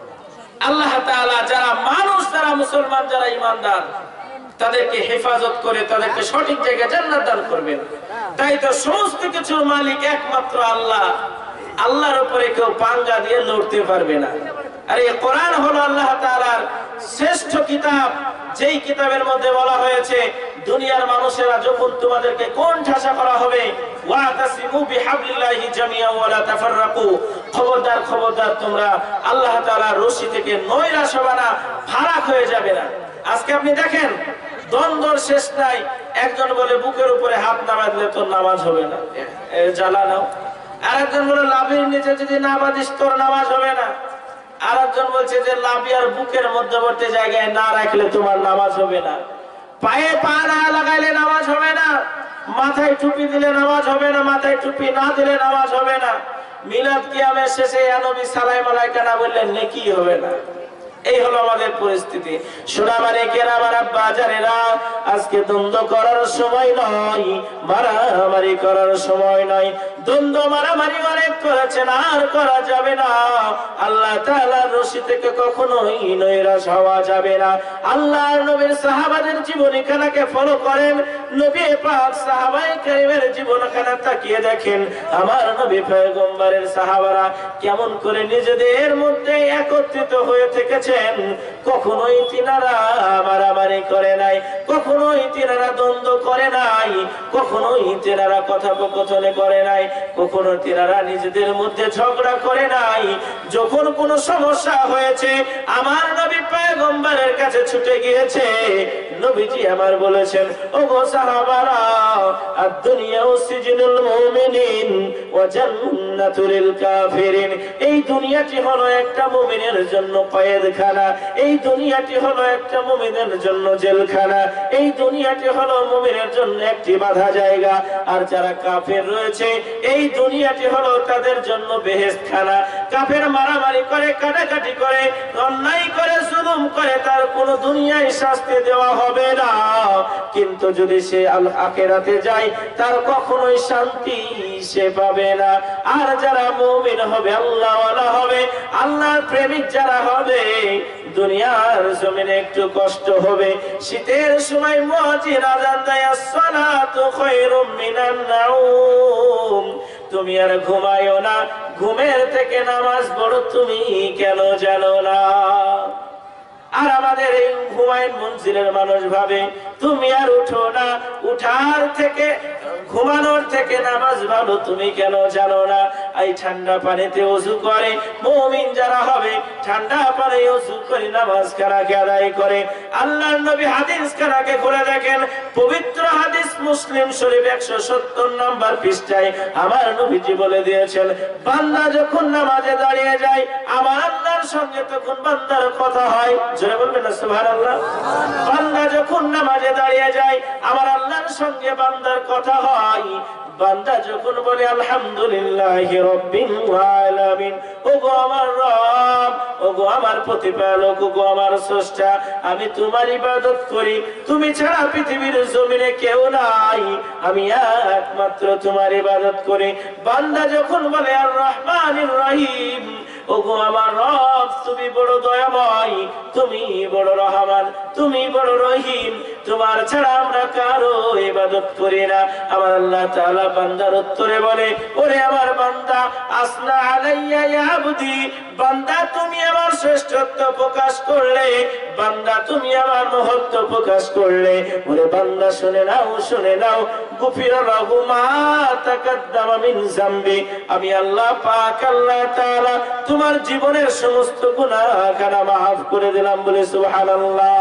আল্লাহ তাআলা যারা মানুষ, যারা মুসলমান, যারা ঈমানদার, তাদেরকে হেফাজত করে তাদেরকে সঠিক জায়গায় জান্নাত দান করবেন। তাই তো সমস্ত কিছুর মালিক একমাত্র আল্লাহ। আল্লাহর উপরে কেউ পাঙ্গা দিয়ে লড়তে পারবে না। আর এই কোরআন হলো আল্লাহ তাআলার শ্রেষ্ঠ কিতাব, যেই কিতাবের মধ্যে বলা হয়েছে দুনিয়ার মানুষেরা যখন তোমাদেরকে কোণঠাসা করা হবে, ওয়াতাসিমু বিহাবলিল্লাহি জামিআন ওয়া লা তাফাররাকু, খবরদার, খবরদার, তোমরা আল্লাহ তাআলার রশি থেকে নৈরাশ হবে না, ফারাক হয়ে যাবে না। আজকে আপনি দেখেন দ্বন্দ্বর শেষ নাই। একজন বলে বুকের উপরে হাত না বাঁধলে তোর নামাজ হবে না, জ্বালা নাও। আর একজন বলে লাভির নিচে যদি না বাঁধিস তোর নামাজ হবে না। আর একজন বলছে যে লাভি আর বুকের মধ্যবর্তী জায়গায় না রাখলে তোমার নামাজ হবে না। পায়ে পা না লাগাইলে নামাজ হবে না। মাথায় টুপি দিলে নামাজ হবে না, মাথায় টুপি না দিলে নামাজ হবে না। মিলাদ কিয়ামের শেষে ইয়া নবী সালাম আলাইকা না বললে নেকি হবে না। এই হলো আমাদের পরিস্থিতি। সোনামারে কেরামার আব্বা জানেরা, আজকে দ্বন্দ্ব করার সময় নয়, মারামারি করার সময় নয়। দ্বন্দ্ব মারামারি অনেক করেছেন, আর করা যাবে না। আল্লাহ তাআলার রশি থেকে কখনোই নৈরাশ হওয়া যাবে না। আল্লাহর নবীর সাহাবাদের জীবনীখানাকে ফলো করেন, নবী পাক সাহাবায়ে কেরামের জীবনখানা তাকিয়ে দেখেন, আমার নবী পয়গম্বরের সাহাবারা কেমন করে নিজেদের মধ্যে একত্রিত হয়ে থেকেছে। কখনোই তিনারা মারামারি করে নাই, কখনোই তিনারা দ্বন্দ্ব করে নাই, কখনোই তিনারা কথোপকথনে করে নাই, কখনো তিনারা নিজেদের মধ্যে ঝগড়া করে নাই। যখন কোনো সমস্যা হয়েছে আমার নবী পয়গম্বরের কাছে ছুটে গিয়েছে। নবীজি আমার বলেছেন, ওগো সাহাবারা, আদ-দুনিয়া সিজনুল মুমিনিন ওয়া জান্নাতুল লিল কাফিরিন। এই দুনিয়াটি হলো একটা মুমিনের জন্য কয়েদখানা, এই দুনিয়াটি হলো একটা মুমিনের জন্য জেলখানা, এই দুনিয়াটি হলো মুমিনের জন্য একটি বাঁধা জায়গা। আর যারা কাফের রয়েছে, এই দুনিয়াটি হলো তাদের জন্য বেহেশতখানা। কাফের মারামারি করে, কাটাকাটি করে, অন্যায় করে, জুলুম করে, তার কোনো দুনিয়ায় শাস্তি দেওয়া হবে না। কিন্তু যদি সে আখিরাতে যায়, তার কখনোই শান্তি সে পাবে না। আর যারা মুমিন হবে, আল্লাহওয়ালা হবে, আল্লাহর প্রেমিক যারা হবে, দুনিয়ার জমিনে একটু কষ্ট হবে। শীতের সময় মুয়াজ্জিন আযান দেয়, আসসালাতু খায়রুম মিনান নাউম, তুমি আর ঘুমায়ো না, ঘুমের থেকে নামাজ পড়ো, তুমি কেন জানো না? আর আমাদের এই হুমায়ুন মঞ্জিলের মানুষ ভাবে তুমি আর উঠো না, উঠার থেকে, ঘুমানোর থেকে নামাজ ভালো, তুমি কেন জানো না? এই ঠান্ডা পানিতে ওযু করে মুমিন যারা হবে, ঠান্ডা পানি ওযু করে নামাজ কারাকে আদায় করে। আল্লাহর নবী হাদিস কারাকে করে দেখেন, পবিত্র হাদিস মুসলিম শরীফ 170 নম্বর পৃষ্ঠায় আমার নবীজি বলে দিয়েছেন, বান্দা যখন নামাজে দাঁড়িয়ে যায়, আমার আল্লাহর সঙ্গে তখন বান্দার কথা হয়। জোরে বলবেন না সুবহানাল্লাহ। বান্দা যখন নামাজে দাঁড়িয়ে যায়, আমার আল্লাহর সঙ্গে বান্দার কথা হয়। বান্দা যখন বলে আলহামদুলিল্লাহি রাব্বিল আলামিন, ওগো আমার রব, ওগো আমার প্রতিপালক, ওগো আমার স্রষ্টা, আমি তোমার ইবাদত করি, তুমি ছাড়া পৃথিবীর জমিনে কেউ নাই, আমি একমাত্র তোমার ইবাদত করি। বান্দা যখন বলে আর রহমানির রহিম, ওগো আমার রব, তুমি বড় দয়াময়, তুমি বড় রহমান, তুমি বড় রহিম, তোমার ছাড়া আমরা কারো ইবাদত করি না। আমার আল্লাহ তাআলা বান্দার উত্তরে বলে, ওরে আমার বান্দা, আসনা আলাইয়া ইয়া আবদি, বান্দা তুমি আমার শ্রেষ্ঠত্ব প্রকাশ করলে, বান্দা তুমি আমার মহত্ব প্রকাশ করলে। ওরে বান্দা শুনে নাও, শুনে নাও, গুফিরা লাহু মা তাকাদ্দামা মিন যামবি, আমি আল্লাহ পাক আল্লাহ তাআলা তোমার জীবনের সমস্ত গুনাহ খানা মাফ করে দিলাম। বলে সুবহানাল্লাহ।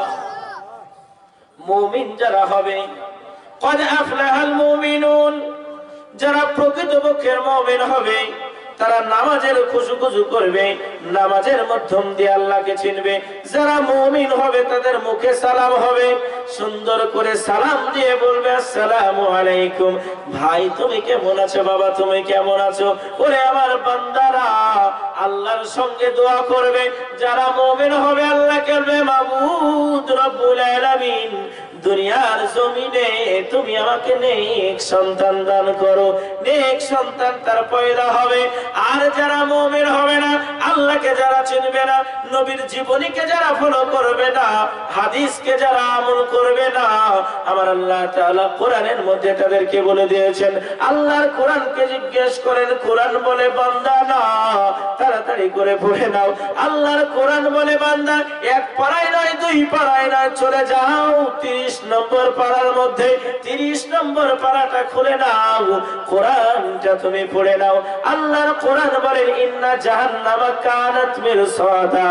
মুমিন যারা হবে, ক্বাদ আফলাহাল মুমিনুন, যারা প্রকৃতপক্ষের মুমিন হবে, তারা নামাজের খুশু করবে, নামাজের মাধ্যম দিয়ে আল্লাহকে চিনবে। যারা মুমিন হবে তাদের মুখে সালাম হবে, সুন্দর করে সালাম দিয়ে বলবে আসসালামু আলাইকুম, ভাই তুমি কেমন আছো, বাবা তুমি কেমন আছো। ওরে আমার বান্দারা, আল্লাহর সঙ্গে দোয়া করবে। যারা মুমিন হবে আল্লাহকে বলবে, মাবুদ রব্বুল আলামিন, দুনিয়ার জমিনে তুমি আমাকে নেক সন্তান দান করো, নেক সন্তান তার পয়দা হবে। আর যারা মুমিন হবে না, আল্লাহকে যারা চিনবে না, নবীর জীবনীকে যারা ফলো করবে না, হাদিসকে যারা আমল করবে না, আমার আল্লাহ তাআলা কোরআনের মধ্যে তাদেরকে বলে দিয়েছেন। আল্লাহর কোরআনকে জিজ্ঞেস করেন, কোরআন বলে বান্দা না, তাড়াতাড়ি করে পড়ে নাও। আল্লাহর কোরআন বলে বান্দা, এক পারায় নয়, দুই পারায় নয়, চলে যাও 30 নম্বর পারার মধ্যে, 30 নম্বর পারাটা খুলে নাও, কোরআনটা তুমি পড়ে নাও। আল্লাহর কোরআন বলেন, ইন্না জাহান্নামা কানাত মিরসাদা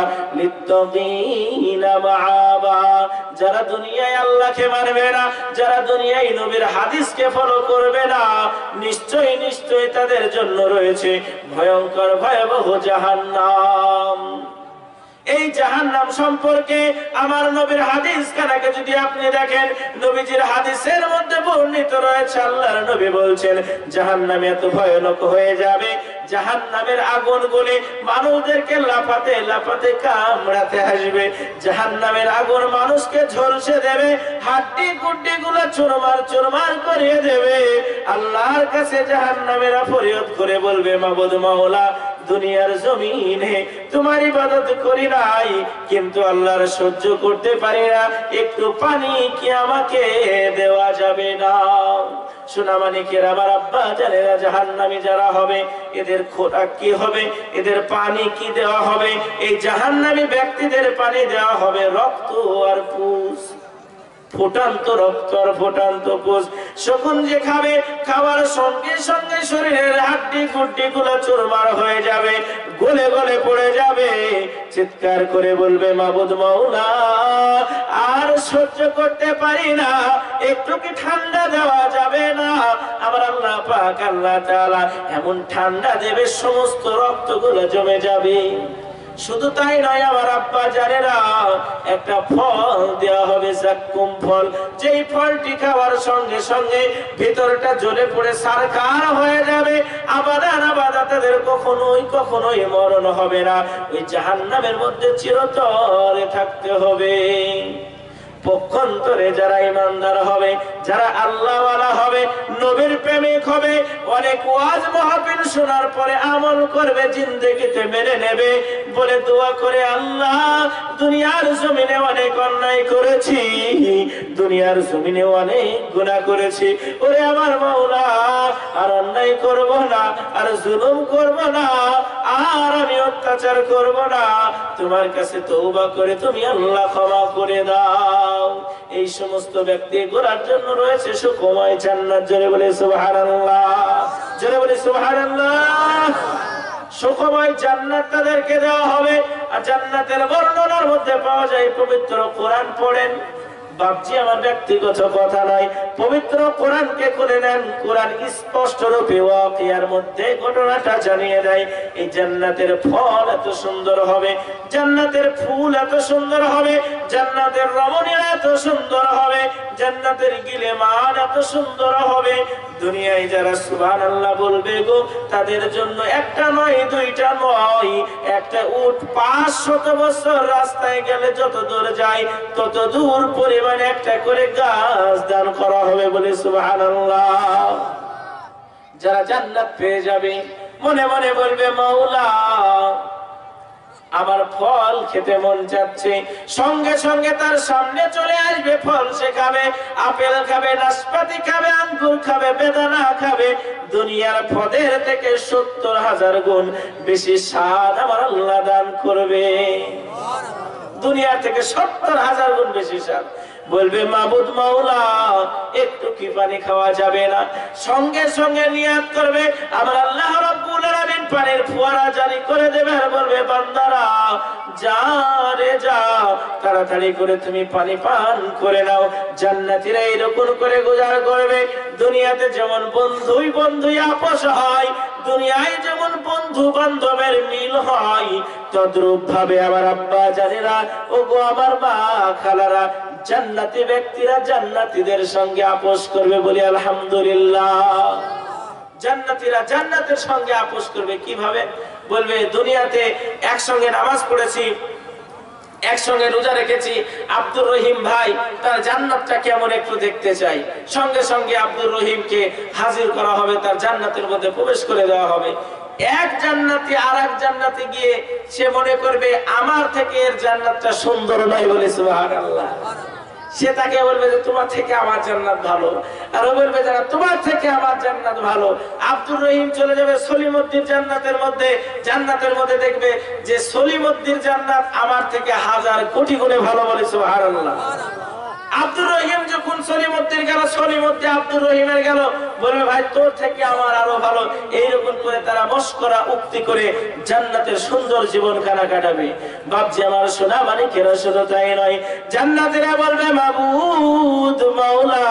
লিত্তাগীনা মাআবা, যারা দুনিয়ায় আল্লাহকে মানবে না, যারা দুনিয়ায় নবীর হাদিসকে ফলো করবে না, নিশ্চয়ই নিশ্চয়ই তাদের জন্য রয়েছে ভয়ঙ্কর ভয়াবহ জাহান্নাম। এই জাহান্নাম সম্পর্কে আমার নবীর হাদিস খানাকে যদি আপনি দেখেন, নবীজির হাদিসের মধ্যে বর্ণিত রয়েছে, আল্লাহর নবী বলছেন জাহান্নাম এত ভয়ানক হয়ে যাবে, জাহান্নামের আগুন গুলি মানুষদেরকে লাফাতে লাফাতে কামড়াতে আসবে, জাহান্নামের আগুন মানুষকে ঝলসে দেবে, হাড্ডি গুড্ডি গুলো চুরমার চুরমার করিয়ে দেবে। আল্লাহর কাছে জাহান্নামেরা ফরিয়াদ করে বলবে, মাবুদ মাওলা, দুনিয়ার জমিনে তোমার ইবাদত করি নাই, কিন্তু আল্লাহর সহ্য করতে পারি না, একটু পানি কি আমাকে দেওয়া যাবে না? সোনামানিকের আমার আব্বা জানেরা, জাহান্নামী যারা হবে এদের খোরাক কি হবে, এদের পানি কি দেওয়া হবে? এই জাহান্নামী ব্যক্তিদের পানি দেওয়া হবে রক্ত আর পুষ, ফুটান্ত রক্ত আর ফুটান্ত পুষ। শকুন যে খাবে, খাবার সঙ্গে সঙ্গে শরীরের হাড্ডি গুড্ডি গুলো চুরমার হয়ে যাবে, গলে গলে পড়ে যাবে, চিৎকার করে বলবে, মাবুদ মাওলা, আর সহ্য করতে পারি না, একটু কি ঠান্ডা দেওয়া যাবে না? আমার আল্লাহ পাক আল্লাহ তাআলা এমন ঠান্ডা দেবে, সমস্ত রক্তগুলো জমে যাবে। শুধু তাই নয় আমার আব্বা জানেরা, একটা ফল দেওয়া হবে জাক্কুম ফল, যেই ফলটি খাওয়ার সঙ্গে সঙ্গে ভিতরটা জ্বলে পড়ে সারকার হয়ে যাবে, আবাদান আবাদা তাদের কখনোই মরণ হবে না, ওই জাহান্নামের মধ্যে চিরতরে থাকতে হবে। পক্ষান্তরে যারা ইমানদার হবে, যারা আল্লাহওয়ালা হবে, নবীর প্রেমিক হবে, অনেক ওয়াজ মাহফিল শোনার পরে আমল করবে, জিন্দেগিতে মেনে নেবে, বলে দোয়া করে, আল্লাহ দুনিয়ার জমিনে অনেক অন্যায় করেছি, দুনিয়ার জমিনে অনেক গুনাহ করেছি, ওরে আমার মাওলা আর অন্যায় করব না, আর জুলুম করব না, আর আমি অত্যাচার করব না, তোমার কাছে তওবা করে তুমি আল্লাহ ক্ষমা করে দাও। এই সমস্ত ব্যক্তি গোরার জন্য রয়েছে সুখময় জান্নাত। জোরে বলে সুবহানাল্লাহ, জোরে বলে সুবহানাল্লাহ। সুখময় জান্নাত তাদেরকে দেওয়া হবে। আর জান্নাতের বর্ণনার মধ্যে পাওয়া যায়, পবিত্র কোরআন পড়েন। বাপজি আমার ব্যক্তিগত কথা নয়, পবিত্র কোরআনকে খুলে নেন, কোরআন স্পষ্ট রূপে ওয়াকিয়ার মধ্যে ঘটনাটা জানিয়ে দেয়। এই জান্নাতের ফল এত সুন্দর হবে, জান্নাতের ফুল এত সুন্দর হবে, জান্নাতের রমণীরা এত সুন্দর হবে, জান্নাতের গিলেমান এত সুন্দর হবে। দুনিয়ায় যারা সুবহানাল্লাহ বলবে গো, তাদের জন্য একটা নয়, দুইটা নয়, একটা উট 500 বছর রাস্তায় গেলে যত দূর যায় তত দূর পরিমাণে একটা করে গাছ দান করা হবে, বলে সুবহানাল্লাহ। যারা জান্নাত পেয়ে যাবে মনে মনে বলবে, মাওলা আমার ফল খেতে মন চাচ্ছে, সঙ্গে সঙ্গে তার সামনে চলে আসবে ফল, সে খাবে, আপেল খাবে, নাশপাতি খাবে, আঙ্গুর খাবে, বেদানা খাবে। দুনিয়ার ফলের থেকে 70,000 গুণ বেশি স্বাদ আমার আল্লাহ দান করবে, দুনিয়া থেকে 70,000 গুণ বেশি স্বাদ। বলবে, মাবুদ মাওলা একটু কি পানি খাওয়া যাবে না? সঙ্গে সঙ্গে নিয়াত করবে, আমার আল্লাহ রাব্বুল আলামিন পানির ফোয়ারা জারি করে দেবে, আর বলবে, বান্দারা যা রে যা, তাড়াতাড়ি করে তুমি পানি পান করে নাও। জান্নাতীরা এরকম করে গুজার করবে। দুনিয়াতে যেমন বন্ধুই আপস হয়, দুনিয়ায় যেমন বন্ধু বান্ধবের মিল হয়, তদ্রূপ ভাবে আমার আব্বা জানেরা, ও গো আমার মা খালারা, জান্নাতি ব্যক্তিরা জান্নাতীদের সঙ্গে আপোষ করবে, বলি আলহামদুলিল্লাহ। জান্নাতীরা জান্নাতের সঙ্গে আপোষ করবে কিভাবে? বলবে, দুনিয়াতে একসঙ্গে নামাজ পড়েছি, একসঙ্গে রোজা রেখেছি, আব্দুর রহিম ভাই তার জান্নাতটা কেমন একটু দেখতে চাই। সঙ্গে সঙ্গে আব্দুর রহিমকে হাজির করা হবে, তার জান্নাতের মধ্যে প্রবেশ করে দেওয়া হবে। এক জান্নাতি আর এক জান্নাতে গিয়ে সে মনে করবে আমার থেকে এর জান্নাতটা সুন্দর নয়, বলে সুবহানাল্লাহ। সে তাকে বলবে যে তোমার থেকে আমার জান্নাত ভালো, আর ও বলবে যারা তোমার থেকে আমার জান্নাত ভালো। আব্দুর রহিম চলে যাবে সলিমুদ্দিন জান্নাতের মধ্যে দেখবে যে সলিমুদ্দিন জান্নাত আমার থেকে 1000 কোটি গুণে ভালো, বলে সুবহানাল্লাহ। আব্দুর রহিম যখন সলিমুদ্দিন গেল, সলিমুদ্দিন আব্দুর রহিমের গেল, বলবে ভাই তোর থেকে আমার আরো ভালো। এইরকম করে তারা মশকরা উক্তি করে জান্নাতের সুন্দর জীবন খানা কাটাবে। বাপজি আমার সোনা মানিকেরা শুধু তাই নয়, জান্নাতীরা বলবে, মাবুদ মাওলা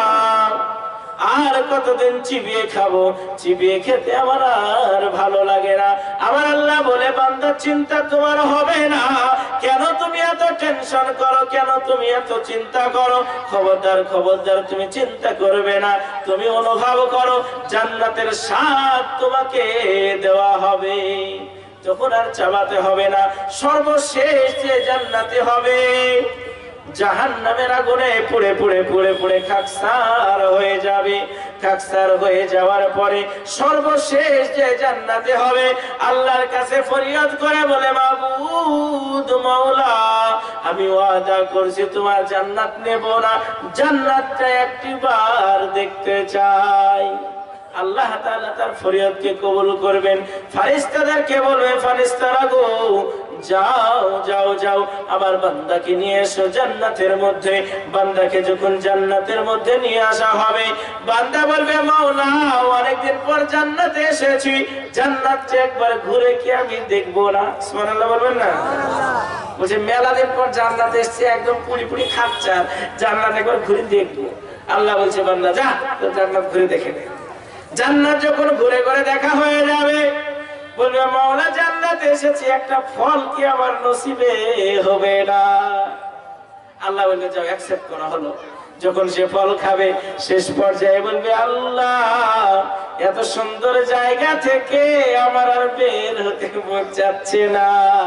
আর কতদিন চিবিয়ে খাবো, চিবিয়ে খেতে আমার আর ভালো লাগে না। আমার আল্লাহ বলে, বান্দা চিন্তা তোমার হবে না, কেন তুমি এত টেনশন করো, কেন তুমি এত চিন্তা করো? খবরদার তুমি চিন্তা করবে না, তুমি অনুভব করো জান্নাতের স্বাদ তোমাকে দেওয়া হবে। যখন আর চাবাতে হবে না, সর্বশেষ যে জান্নাতে হবে জাহান্নামের আগুনে পুড়ে পুড়ে পুড়ে পুড়ে খাকসার হয়ে যাবে। খাকসার হয়ে যাওয়ার পরে সর্বশেষ যে জান্নাতে হবে, আল্লাহর কাছে ফরিয়াদ করে বলে, মাবুদ মাওলা আমি ওয়াদা করছি তোমার জান্নাত নেব না, জান্নাতটা একটিবার দেখতে চাই। আল্লাহ তাআলা তার ফরিয়াদকে কবুল করবেন। ফেরেশতাদেরকে বলবে, ফেরেশতারা গো যাও যাও যাও, আমার বান্দাকে নিয়ে এসো জান্নাতের মধ্যে। বান্দাকে যখন জান্নাতের মধ্যে নিয়ে আসা হবে, বান্দা বলবে, মাওলা অনেকদিন পর জান্নাতে এসেছি, জান্নাতটা একবার ঘুরে কি আমি দেখবো না? সুবহানাল্লাহ বলবেন না? বলছে মেলা দিন পর জান্নাতে এসেছি, একদম পুরি পুরি খাচ্ছা, জান্নাত একবার ঘুরে দেখবো। আল্লাহ বলছে, বান্দা যা তো জান্নাত ঘুরে দেখে নে। জান্নাত যখন ঘুরে ঘুরে দেখা হয়ে যাবে, বলবে, মাওলা জান্নাতে এসেছি, একটা ফল কি আমার নসিবে হবে না? আল্লাহ বলবে যাও, অ্যাকসেপ্ট করা হলো। যখন সে ফল খাবে শেষ পর্যায়ে বলবে আল্লাহ এত সুন্দর জায়গা থেকে আমার আর বের হতে মন চাচ্ছে না,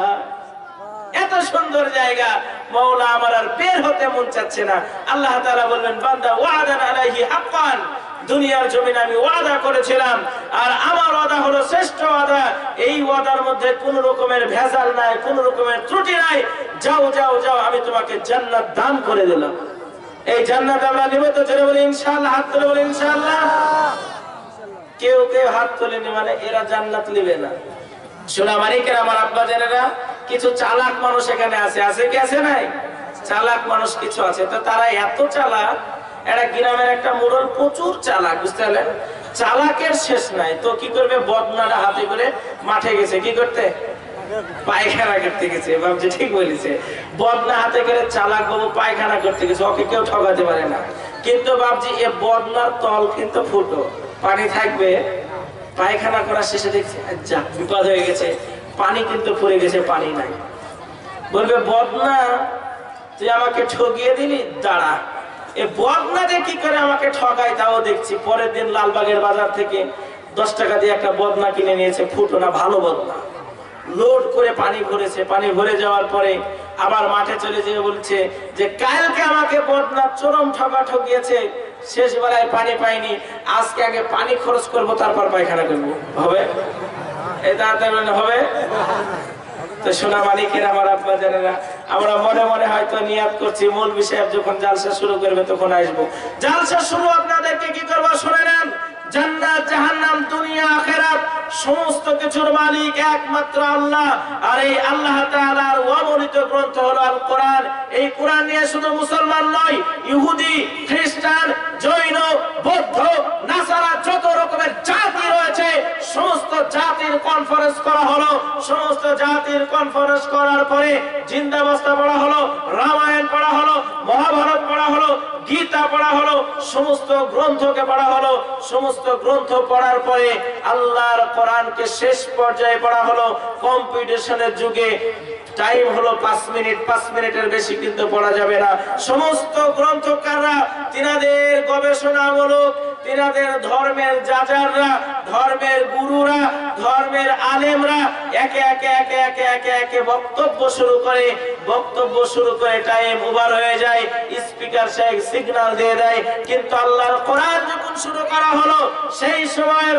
এত সুন্দর জায়গা মাওলা আমার আর বের হতে মন চাচ্ছে না। আল্লাহ তাআলা বলবেন বান্দা ওয়াদান আলাইহি হাক্কান, দুনিয়ার জমিনে আমি ওয়াদা করেছিলাম আর আমার ওয়াদা হলো শ্রেষ্ঠ ওয়াদা। এই ওয়াদার মধ্যে কোন রকমের ভেজাল নাই, কোন রকমের ত্রুটি নাই। যাও যাও যাও, আমি তোমাকে জান্নাত দান করে দিলাম। এই জান্নাত আমরা নিব তো? জোরে বলি ইনশাআল্লাহ। হাত তুলে বলি ইনশাআল্লাহ। কেউ কেউ হাত তোলেনি, মানে এরা জান্নাত নেবে না। সোনা মানিকের আমার আব্বা জানেরা, কিছু চালাক মানুষ এখানে আছে, আছে কি আছে নাই? চালাক মানুষ কিছু আছে, তো তারা এত চালাক, একটা গ্রামের একটা মোড়ল প্রচুর চালাক, বুঝতে পারলেন? চালাকের শেষ নাই। তো কি করবে, বদনাটা হাতে করে মাঠে গেছে, কি করতে? পায়খানা করতে গেছে। বাবজি ঠিক বলেছে, বদনা হাতে করে চালাক বাবু পায়খানা করতে গেছে, ওকে কেউ ঠকাতে পারে না। কিন্তু বাবজি এ বদনার তল কিন্তু ফুটো, পানি থাকবে। পায়খানা করার শেষে দেখছে যা বিপদ হয়ে গেছে, পানি কিন্তু ফুরে গেছে, পানি নাই। বলবে বদনা তুই আমাকে ঠকিয়ে দিলি, দাঁড়া, এ বদনা যে কি করে আমাকে ঠকাই তাও দেখছি। পরের দিন লালবাগের বাজার থেকে 10 টাকা দিয়ে একটা বদনা কিনে নিয়েছে, ফুটো না, ভালো বদনা, লোড করে পানি ভরেছে। পানি ভরে যাওয়ার পরে আবার মাঠে চলে যেয়ে বলছে যে কালকে আমাকে বদনা চরম ঠকা ঠকিয়েছে, শেষ বেলায় পানি পাইনি, আজকে আগে পানি খরচ করব তারপর পায়খানা করবো। হবে এটা হবে? তো সোনা মালিকের আমার আব্বা জানেরা, আমরা মনে মনে হয়তো নিয়াত করছি মৌলভী সাহেব যখন জালসা শুরু করবে তখন আসবো। জালসা শুরু আপনাদেরকে কি করবো শুনে নেন। জান্নাত জাহান্নাম দুনিয়া আখিরাত সমস্ত কিছুর মালিক একমাত্র আল্লাহ। আর এই আল্লাহ তাআলার অমূল্য গ্রন্থ হলো আল কোরআন। এই কোরআন নিয়ে শুধু মুসলমান নয়, ইহুদি, খ্রিস্টান, জৈন, বৌদ্ধ, নাসারা, যত রকমের জাতি রয়েছে সমস্ত জাতির কনফারেন্স করা হলো। সমস্ত জাতির কনফারেন্স করার পরে জিন্দাবস্তা পড়া হলো, রামায়ণ পড়া হলো, মহাভারত পড়া হলো, গীতা পড়া হলো, সমস্ত গ্রন্থকে পড়া হলো। সমস্ত গ্রন্থ পড়ার পরে আল্লাহর কোরআনকে শেষ পর্যায়ে পড়া হলো। কম্পিটিশনের যুগে টাইম হলো 5 মিনিট, 5 মিনিটের বেশি কিন্তু পড়া যাবে না। সমস্ত গ্রন্থকাররা তিনাদের গবেষণামূলক, তিনাদের ধর্মের যাজাররা, ধর্মের গুরুরা, ধর্মের আলেমরা একে একে একে একে একে একে বক্তব্য শুরু করে। বক্তব্য শুরু করে টাইম ওভার হয়ে যায়, স্পিকার সাহেব সিগন্যাল দিয়ে দেয়। কিন্তু আল্লাহর কোরআন যখন শুরু করা হলো সেই সময়ের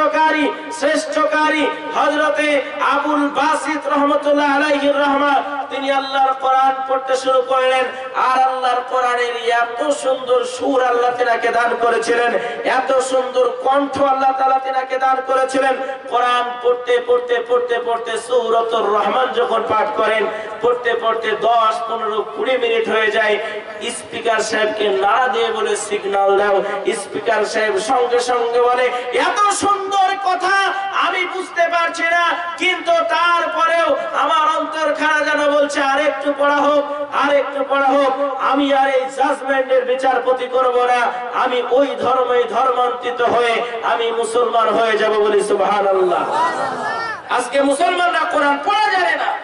শ্রেষ্ঠকারী হযরতে আবুল বাসিত রহমাতুল্লাহ আলাইহির রহমা, তিনি আল্লাহর কোরআন পড়তে শুরু করলেন। আর আল্লাহর কোরআনের এত সুন্দর সুর আল্লাহ তিনাকে দান করেছিলেন, এত সুন্দর কণ্ঠ আল্লাহ তাআলা তিনাকে দান করেছিলেন। কোরআন পড়তে পড়তে পড়তে পড়তে সূরাতুর রহমান যখন পাঠ করেন, পড়তে পড়তে 10, 15, 20 মিনিট হয়ে যায়। স্পিকার সাহেবকে নাড়া দিয়ে বলে সিগন্যাল দাও। স্পিকার সাহেব সঙ্গে সঙ্গে বলে এত সুন্দর কথা আমি বুঝতে পারছি না, কিন্তু তারপরেও আমার অন্তরখানা যেন বলছে আরেকটু পড়া হোক, আরেকটু পড়া হোক। আমি আর এই জাজমেন্টের বিচারপতি করব না, আমি ওই ধর্মেই ধর্মান্তরিত হয়ে আমি মুসলমান হয়ে যাব বলি সুবহানাল্লাহ। আজকে মুসলমানরা কোরআন পড়া জানে না,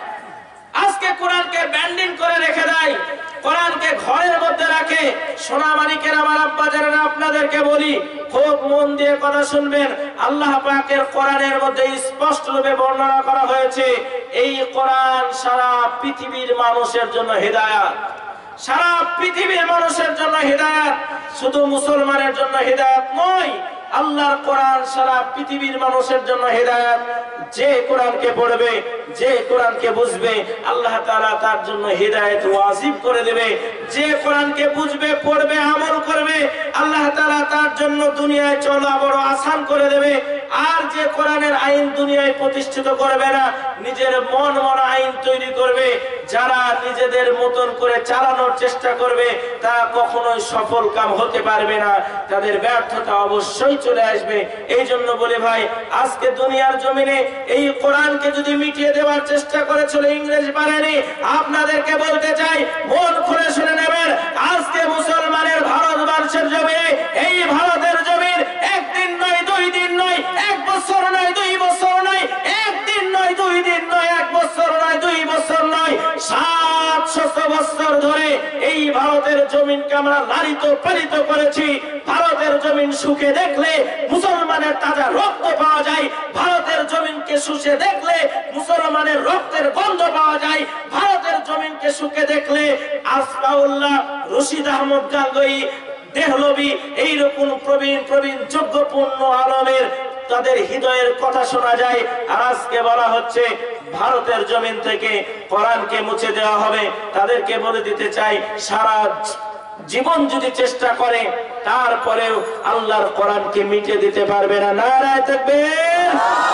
আজকে কোরআনকে ব্যান্ডিং করে রেখে দেয়, কোরআনকে ঘরের মধ্যে রাখে। সোনা মানিকের আমার আব্বা জানেরা, আপনাদেরকে বলি খুব মন দিয়ে কথা শুনবেন। আল্লাহ পাকের কোরআনের মধ্যে স্পষ্ট রূপে বর্ণনা করা হয়েছে এই কোরআন সারা পৃথিবীর মানুষের জন্য হেদায়েত, সারা পৃথিবীর মানুষের জন্য হেদায়েত, শুধু মুসলমানের জন্য হেদায়েত নয়। আল্লাহর কোরআন সারা পৃথিবীর মানুষের জন্য হেদায়েত। যে কোরআনকে পড়বে, যে কোরআনকে বুঝবে, আল্লাহ তাআলা তার জন্য হেদায়েত ওয়াজিব করে দেবে। যে কোরআনকে বুঝবে, পড়বে, আমল করবে, আল্লাহ তাআলা তার জন্য দুনিয়ায় চলা বড় আসান করে দেবে। আর যে কোরআনের আইন দুনিয়ায় প্রতিষ্ঠিত করবে না, নিজের মন মরা আইন তৈরি করবে, যারা নিজেদের মতন করে চালানোর চেষ্টা করবে, তারা কখনোই সফল কাম হতে পারবে না, তাদের ব্যর্থতা অবশ্যই চলে আসবে। এই জন্য বলে ভাই, আজকে দুনিয়ার জমিনে এই কোরআনকে যদি মিটিয়ে দেওয়ার চেষ্টা করেছিল ইংরেজ পারেনি, আপনাদেরকে বলতে চাই মন খুলে শুনে নেবেন। আজকে মুসলমানের ভারতবর্ষের জমিনে, এই ভারতের জমিন একদিন নয়, 2 দিন নয়, 1 বছর নয়, 2 বছর নয়, একদিন নয়, 2 দিন নয়, 1 বছর নয়, 2 বছর নয়, 7 শত বছর ধরে এই ভারতের জমিনকে আমরা লালিত পালিত করেছি। ভারতের জমিন সুখে দেখলে মুসলমানের তাজা রক্ত পাওয়া যায়, ভারতের জমিনকে সুখে দেখলে মুসলমানের রক্তের গন্ধ পাওয়া যায়, ভারতের জমিনকে সুখে দেখলে আসফাউল্লাহ, রশিদ আহমদ গাঙ্গুহি, দেহলভি, এইরকম প্রবীণ প্রবীণ যোগ্যপূর্ণ আলমের তাদের হৃদয়ের কথা শোনা যায়। আর আজকে বলা হচ্ছে ভারতের জমিন থেকে কোরআনকে মুছে দেওয়া হবে। তাদেরকে বলে দিতে চাই, সারা জীবন যদি চেষ্টা করে তারপরেও আল্লাহর কোরআনকে মিটে দিতে পারবে না। নারায়ে তাকবীর।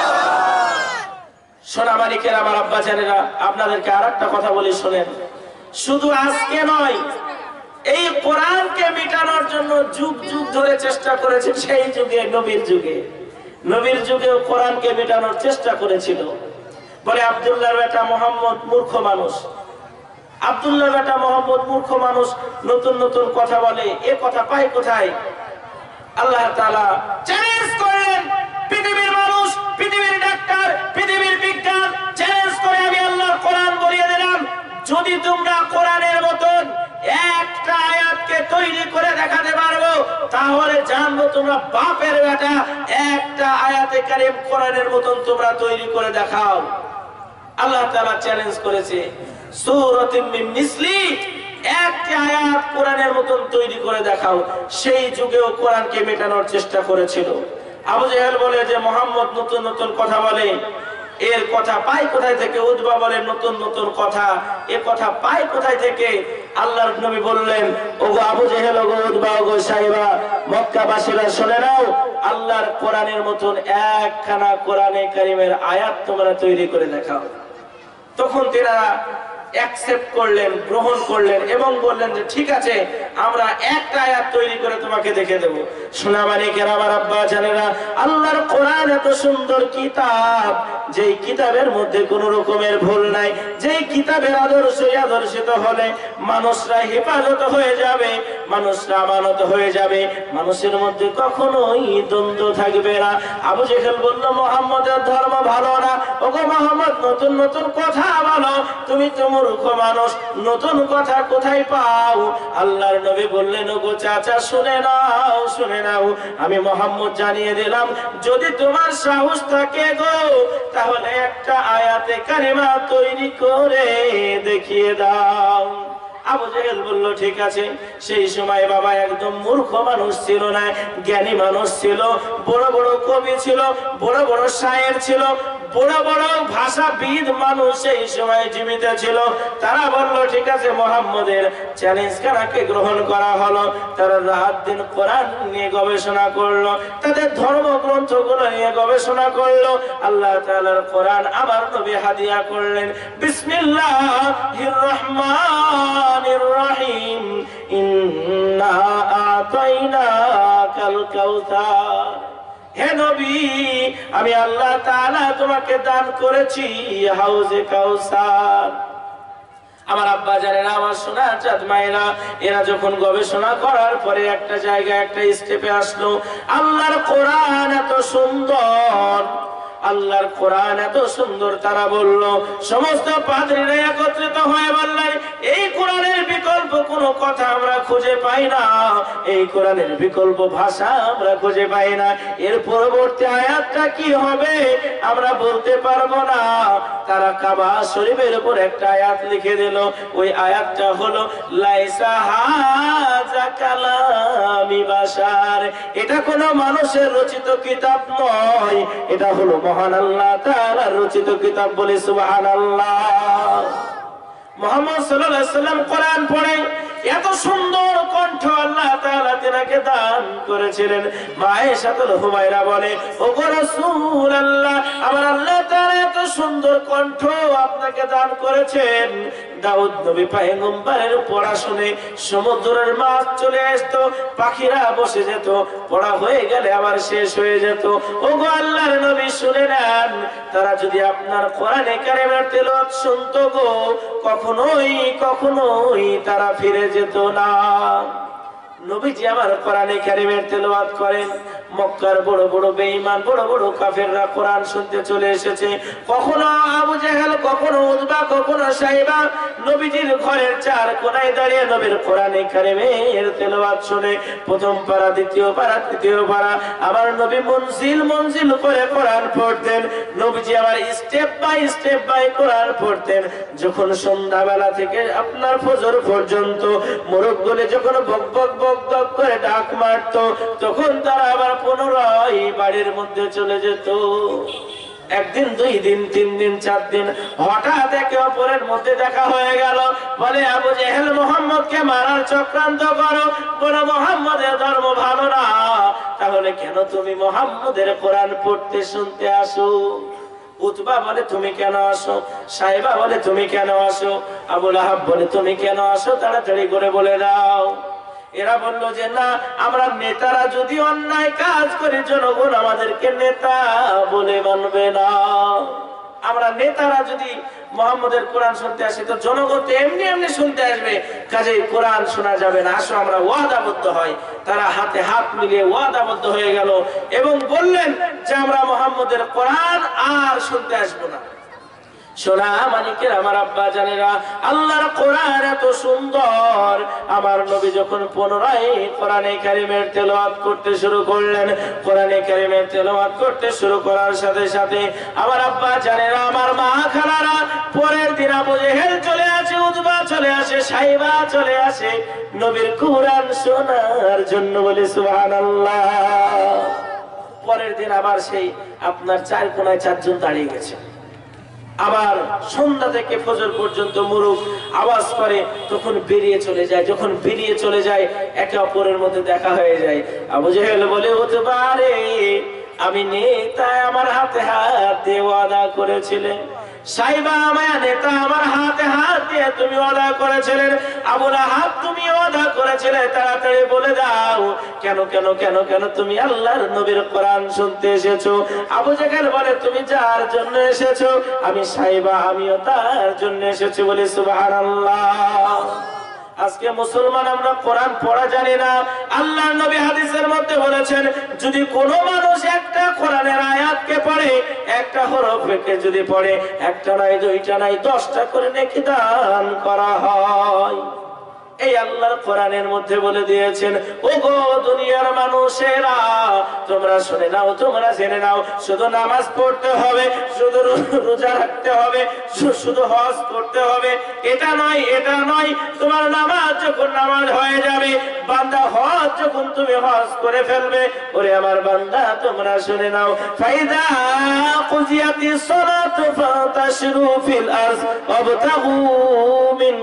সোনা মানিকের আমার আব্বা জানেরা, আপনাদেরকে আরেকটা কথা বলি শোনেন। শুধু আজকে নয়, এই কোরআনকে মিটানোর জন্য যুগ যুগ ধরে চেষ্টা করেছে। সেই যুগে নবীর যুগেও কোরআনকে মেটানোর চেষ্টা করেছিল। বলে আব্দুল্লাহর বেটা মোহাম্মদ মূর্খ মানুষ, আব্দুল্লাহর বেটা মোহাম্মদ মূর্খ মানুষ, নতুন নতুন কথা বলে, এ কথা পায় কোথায়? আল্লাহ তাআলা চ্যালেঞ্জ করেন পৃথিবীর মানুষ, পৃথিবীর ডাক্তার, পৃথিবীর বিজ্ঞান চ্যালেঞ্জ করে আমি আল্লাহর কোরআন বলিয়ে দিলাম, যদি তোমরা কোরআনের মতন একটা আয়াতকে তৈরি করে দেখাতে পারবো তাহলে জানবো তোমরা বাপের বেটা। একটা আয়াতে কারীম কোরআনের মতন তোমরা তৈরি করে দেখাও। আল্লাহ তাআলা চ্যালেঞ্জ করেছে, সূরাতুম মিন মিসলি, একটা আয়াত কোরআনের মতন তৈরি করে দেখাও। সেই যুগেও কোরআনকে মেটানোর চেষ্টা করেছিল। আবু জাহেল বলে যে মুহাম্মদ নতুন নতুন কথা বলে, এর কথা পায় কোথায় থেকে? উতবা বলে নতুন নতুন কথা, এ কথা পায় কোথায় থেকে? আল্লাহর নবী বললেন, ওগো আবু জেহেল, ওগো উতবা, ওগো সাইবা, মক্কাবাসীরা শুনে নাও, আল্লাহর কোরআনের মতন একখানা কোরআনে কারীমের আয়াত তোমরা তৈরি করে দেখাও। তখন তারা অ্যাকসেপ্ট করলেন, গ্রহণ করলেন এবং বললেন যে ঠিক আছে, আমরা একটা আয়াত তৈরি করে তোমাকে দেখে দেব। সোনা মানিকের আমার আব্বা জানেরা, আল্লাহর কোরআন এত সুন্দর কিতাব, যেই কিতাবের মধ্যে কোনো রকমের ভুল নাই, যেই কিতাবের আদর্শিত হলে মানুষরা হেফাজত হয়ে যাবে, মানুষরা আমানত হয়ে যাবে, মানুষের মধ্যে কখনোই দ্বন্দ্ব থাকবে না। আবু জেহেল বলল, মুহাম্মদের ধর্ম ভালো না। ওগো মুহাম্মদ, নতুন নতুন কথা বলো, তুমি তো মূর্খ মানুষ, নতুন কথা কোথায় পাও? আল্লাহর নবী বললেন, ওগো চাচা শুনে নাও, শুনে নাও, আমি মুহাম্মদ জানিয়ে দিলাম, যদি তোমার সাহস থাকে গো তাহলে একটা আয়াতে কারিমা তৈরি করে দেখিয়ে দাও। আবু জেহেল বলল ঠিক আছে। সেই সময় বাবা একদম মূর্খ মানুষ ছিল না, জ্ঞানী মানুষ ছিল, বড় বড় কবি ছিল, বড় বড় শায়ের ছিল, বড় বড় ভাষাবিদ মানুষ সেই সময় জীবিত ছিল। তারা বলল ঠিক আছে, মুহাম্মদের চ্যালেঞ্জ কানাকে গ্রহণ করা হলো। তারা রাত দিন কোরআন নিয়ে গবেষণা করলো, তাদের ধর্মগ্রন্থগুলো নিয়ে গবেষণা করলো। আল্লাহ তাআলার কোরআন আমার নবী হাদিয়া করলেন। বিসমিল্লাহির রহমানির রহিম, ইন্না আতাইনাকাল কাউসার। হে নবী, আমি আল্লাহ তাআলা তোমাকে দান করেছি হাউজে কাউসার। আমার আব্বা জানেরা, আমার সোনা চাঁদ মায়েরা, এরা যখন গবেষণা করার পরে একটা জায়গায় একটা স্টেপে আসলো, আল্লাহর কোরআন এত সুন্দর, আল্লাহর কোরআন এত সুন্দর, তারা বলল, সমস্ত পাদ্রীরা একত্রিত হয়ে বললেন, এই কোরআনের বিকল্প কোনো কথা আমরা খুঁজে পাই না, এই কোরআনের বিকল্প ভাষা আমরা খুঁজে পাই না, এর পরবর্তী আয়াতটা কি হবে আমরা বলতে পারবো না। তারা কাবা শরীফের উপর একটা আয়াত লিখে দিল। ওই আয়াতটা হলো, লাইসা হাযা কালামি বাশার, এটা কোনো মানুষের রচিত কিতাব নয়, এটা হলো মহান আল্লাহ তাআলার রচিত কিতাব। বলে সুবহানাল্লাহ। মুহাম্মদ সাল্লাল্লাহু আলাইহি ওয়াসাল্লাম কোরআন পড়ে, এত সুন্দর কণ্ঠ আল্লাহ তাআলা তেনাকে দান করেছিলেন। মা আয়েশাতুল হুমায়রা বলে, ওগো রাসূলুল্লাহ, আমার আল্লাহ তাআলা এত সুন্দর কণ্ঠ আপনাকে দান করেছেন। দাউদ নবী পয়গম্বরের পড়া শুনে সমুদ্রের মাছ চলে আসতো, পাখিরা বসে যেত, পড়া হয়ে গেলে আবার শেষ হয়ে যেত। ওগো আল্লাহর নবী শুনে নেন, তারা যদি আপনার কোরআনে কারিমের তেলাওয়াত শুনতো গো, কখনোই তারা ফিরে যেত না। নবীজি আমার কোরআনে কারিমের তেলাওয়াত করেন, মক্কার বড় বড় বেঈমান, বড় বড় কাফেররা কোরআন শুনতে চলে এসেছে। কখনো আবু জেহেল, কখনো উতবা, কখনো সাইবা, নবীজির ঘরের চার কোনায় দাঁড়িয়ে নবীর কোরআনে কারিমের তেলাওয়াত শুনে প্রথম পারা, দ্বিতীয় পারা, তৃতীয় পারা আমার নবী মঞ্জিল মঞ্জিল করে কোরআন পড়তেন। নবীজি আবার স্টেপ বাই কোরআন পড়তেন। যখন সন্ধ্যাবেলা থেকে আপনার ফজর পর্যন্ত মোরগগুলো যখন বক বক বক বক করে ডাক মারতো, তখন তারা আবার পুনরায় বাড়ির মধ্যে চলে যেত। একদিন, 2 দিন, 3 দিন, 4 দিন, হঠাৎ একে অপরের মধ্যে দেখা হয়ে গেল। বলে আবু জেহেল মুহাম্মদকে মারার চক্রান্ত করো, কোন মুহাম্মদের ধর্ম ভালো না, তাহলে কেন তুমি মুহাম্মদের কোরআন পড়তে শুনতে আসো? উতবা বলে তুমি কেন আসো? সাইবা বলে তুমি কেন আসো? আবু লাহাব বলে তুমি কেন আসো? তাড়াতাড়ি করে বলে দাও। এরা বললো যে না, আমরা নেতারা যদি অন্যায় কাজ করে জনগণ আমাদেরকে নেতা বলে মানবে না। আমরা নেতারা যদি মুহাম্মদের কোরআন শুনতে আসি তো জনগণ তো এমনি এমনি শুনতে আসবে, কাজেই কোরআন শোনা যাবে না, আসো আমরা ওয়াদাবদ্ধ হয়। তারা হাতে হাত মিলিয়ে ওয়াদাবদ্ধ হয়ে গেল এবং বললেন যে আমরা মুহাম্মদের কোরআন আর শুনতে আসবো না। সোনা মানিকের আমার আব্বা জানেরা, আল্লাহর কোরআন এত সুন্দর। আমার নবী যখন পুনরায় কোরআনে কারিমের তেলাওয়াত করতে শুরু করলেন, কোরআনে কারিমের তেলাওয়াত করতে শুরু করার সাথে সাথে আমার আব্বা জানেরা, আমার মা খালারা, পরের দিন আবু জেহেল চলে আসে, উতবা চলে আসে, সাইবা চলে আসে নবীর কোরআন শোনার জন্য। বলে সুবহানাল্লাহ। পরের দিন আবার সেই আপনার 4 কোনায় 4 জন দাঁড়িয়ে গেছে। আবার সন্ধ্যা থেকে ফজর পর্যন্ত মুরুক আওয়াজ করে, তখন বেরিয়ে চলে যায়। যখন বেরিয়ে চলে যায় একে অপরের মধ্যে দেখা হয়ে যায়। আবু জেহেল বলে হতে পারে আমি নেতা, আমার হাতে হাত দিয়ে ওয়াদা করেছিলেন। সাইবা আমার নেতা, আমার হাতে হাত দিয়ে তুমি ওয়াদা করেছিলেন। আবু লাহাব তুমি ওয়াদা করেছিলে। তাড়াতাড়ি বলে দাও কেন কেন কেন কেন তুমি আল্লাহর নবীর কোরআন শুনতে এসেছো? আবু জেহেল বলে তুমি যার জন্য এসেছো, আমি সাইবা আমিও তার জন্য এসেছি। বলে সুবহানাল্লাহ। আজকে মুসলমান আমরা কোরআন পড়া জানি না। আল্লাহর নবী হাদিসের মধ্যে বলেছেন যদি কোনো মানুষ একটা কোরআনের আয়াতকে পড়ে, একটা হরফকে যদি পড়ে, একটা নাই, 2টা নাই, 10টা করে নেকি দান করা হয়। এই আল্লাহর কোরআনের মধ্যে বলে দিয়েছেন, ও গো দুনিয়ার মানুষেরা, তোমরা শুনে নাও, তোমরা জেনে নাও, শুধু নামাজ পড়তে হবে, শুধু রোজা রাখতে হবে, শুধু হজ করতে হবে, এটা নয়, এটা নয়। তোমার নামাজ যখন নামাজ হয়ে যাবে, বান্দা হজ যখন তুমি হজ করে ফেলবে, ওরে আমার বান্দা তোমরা শুনে নাও, ফাইদা কুজিয়াতিস সালাতু ফাতাশরু ফিল আরদ ওয়াবতাগু মিন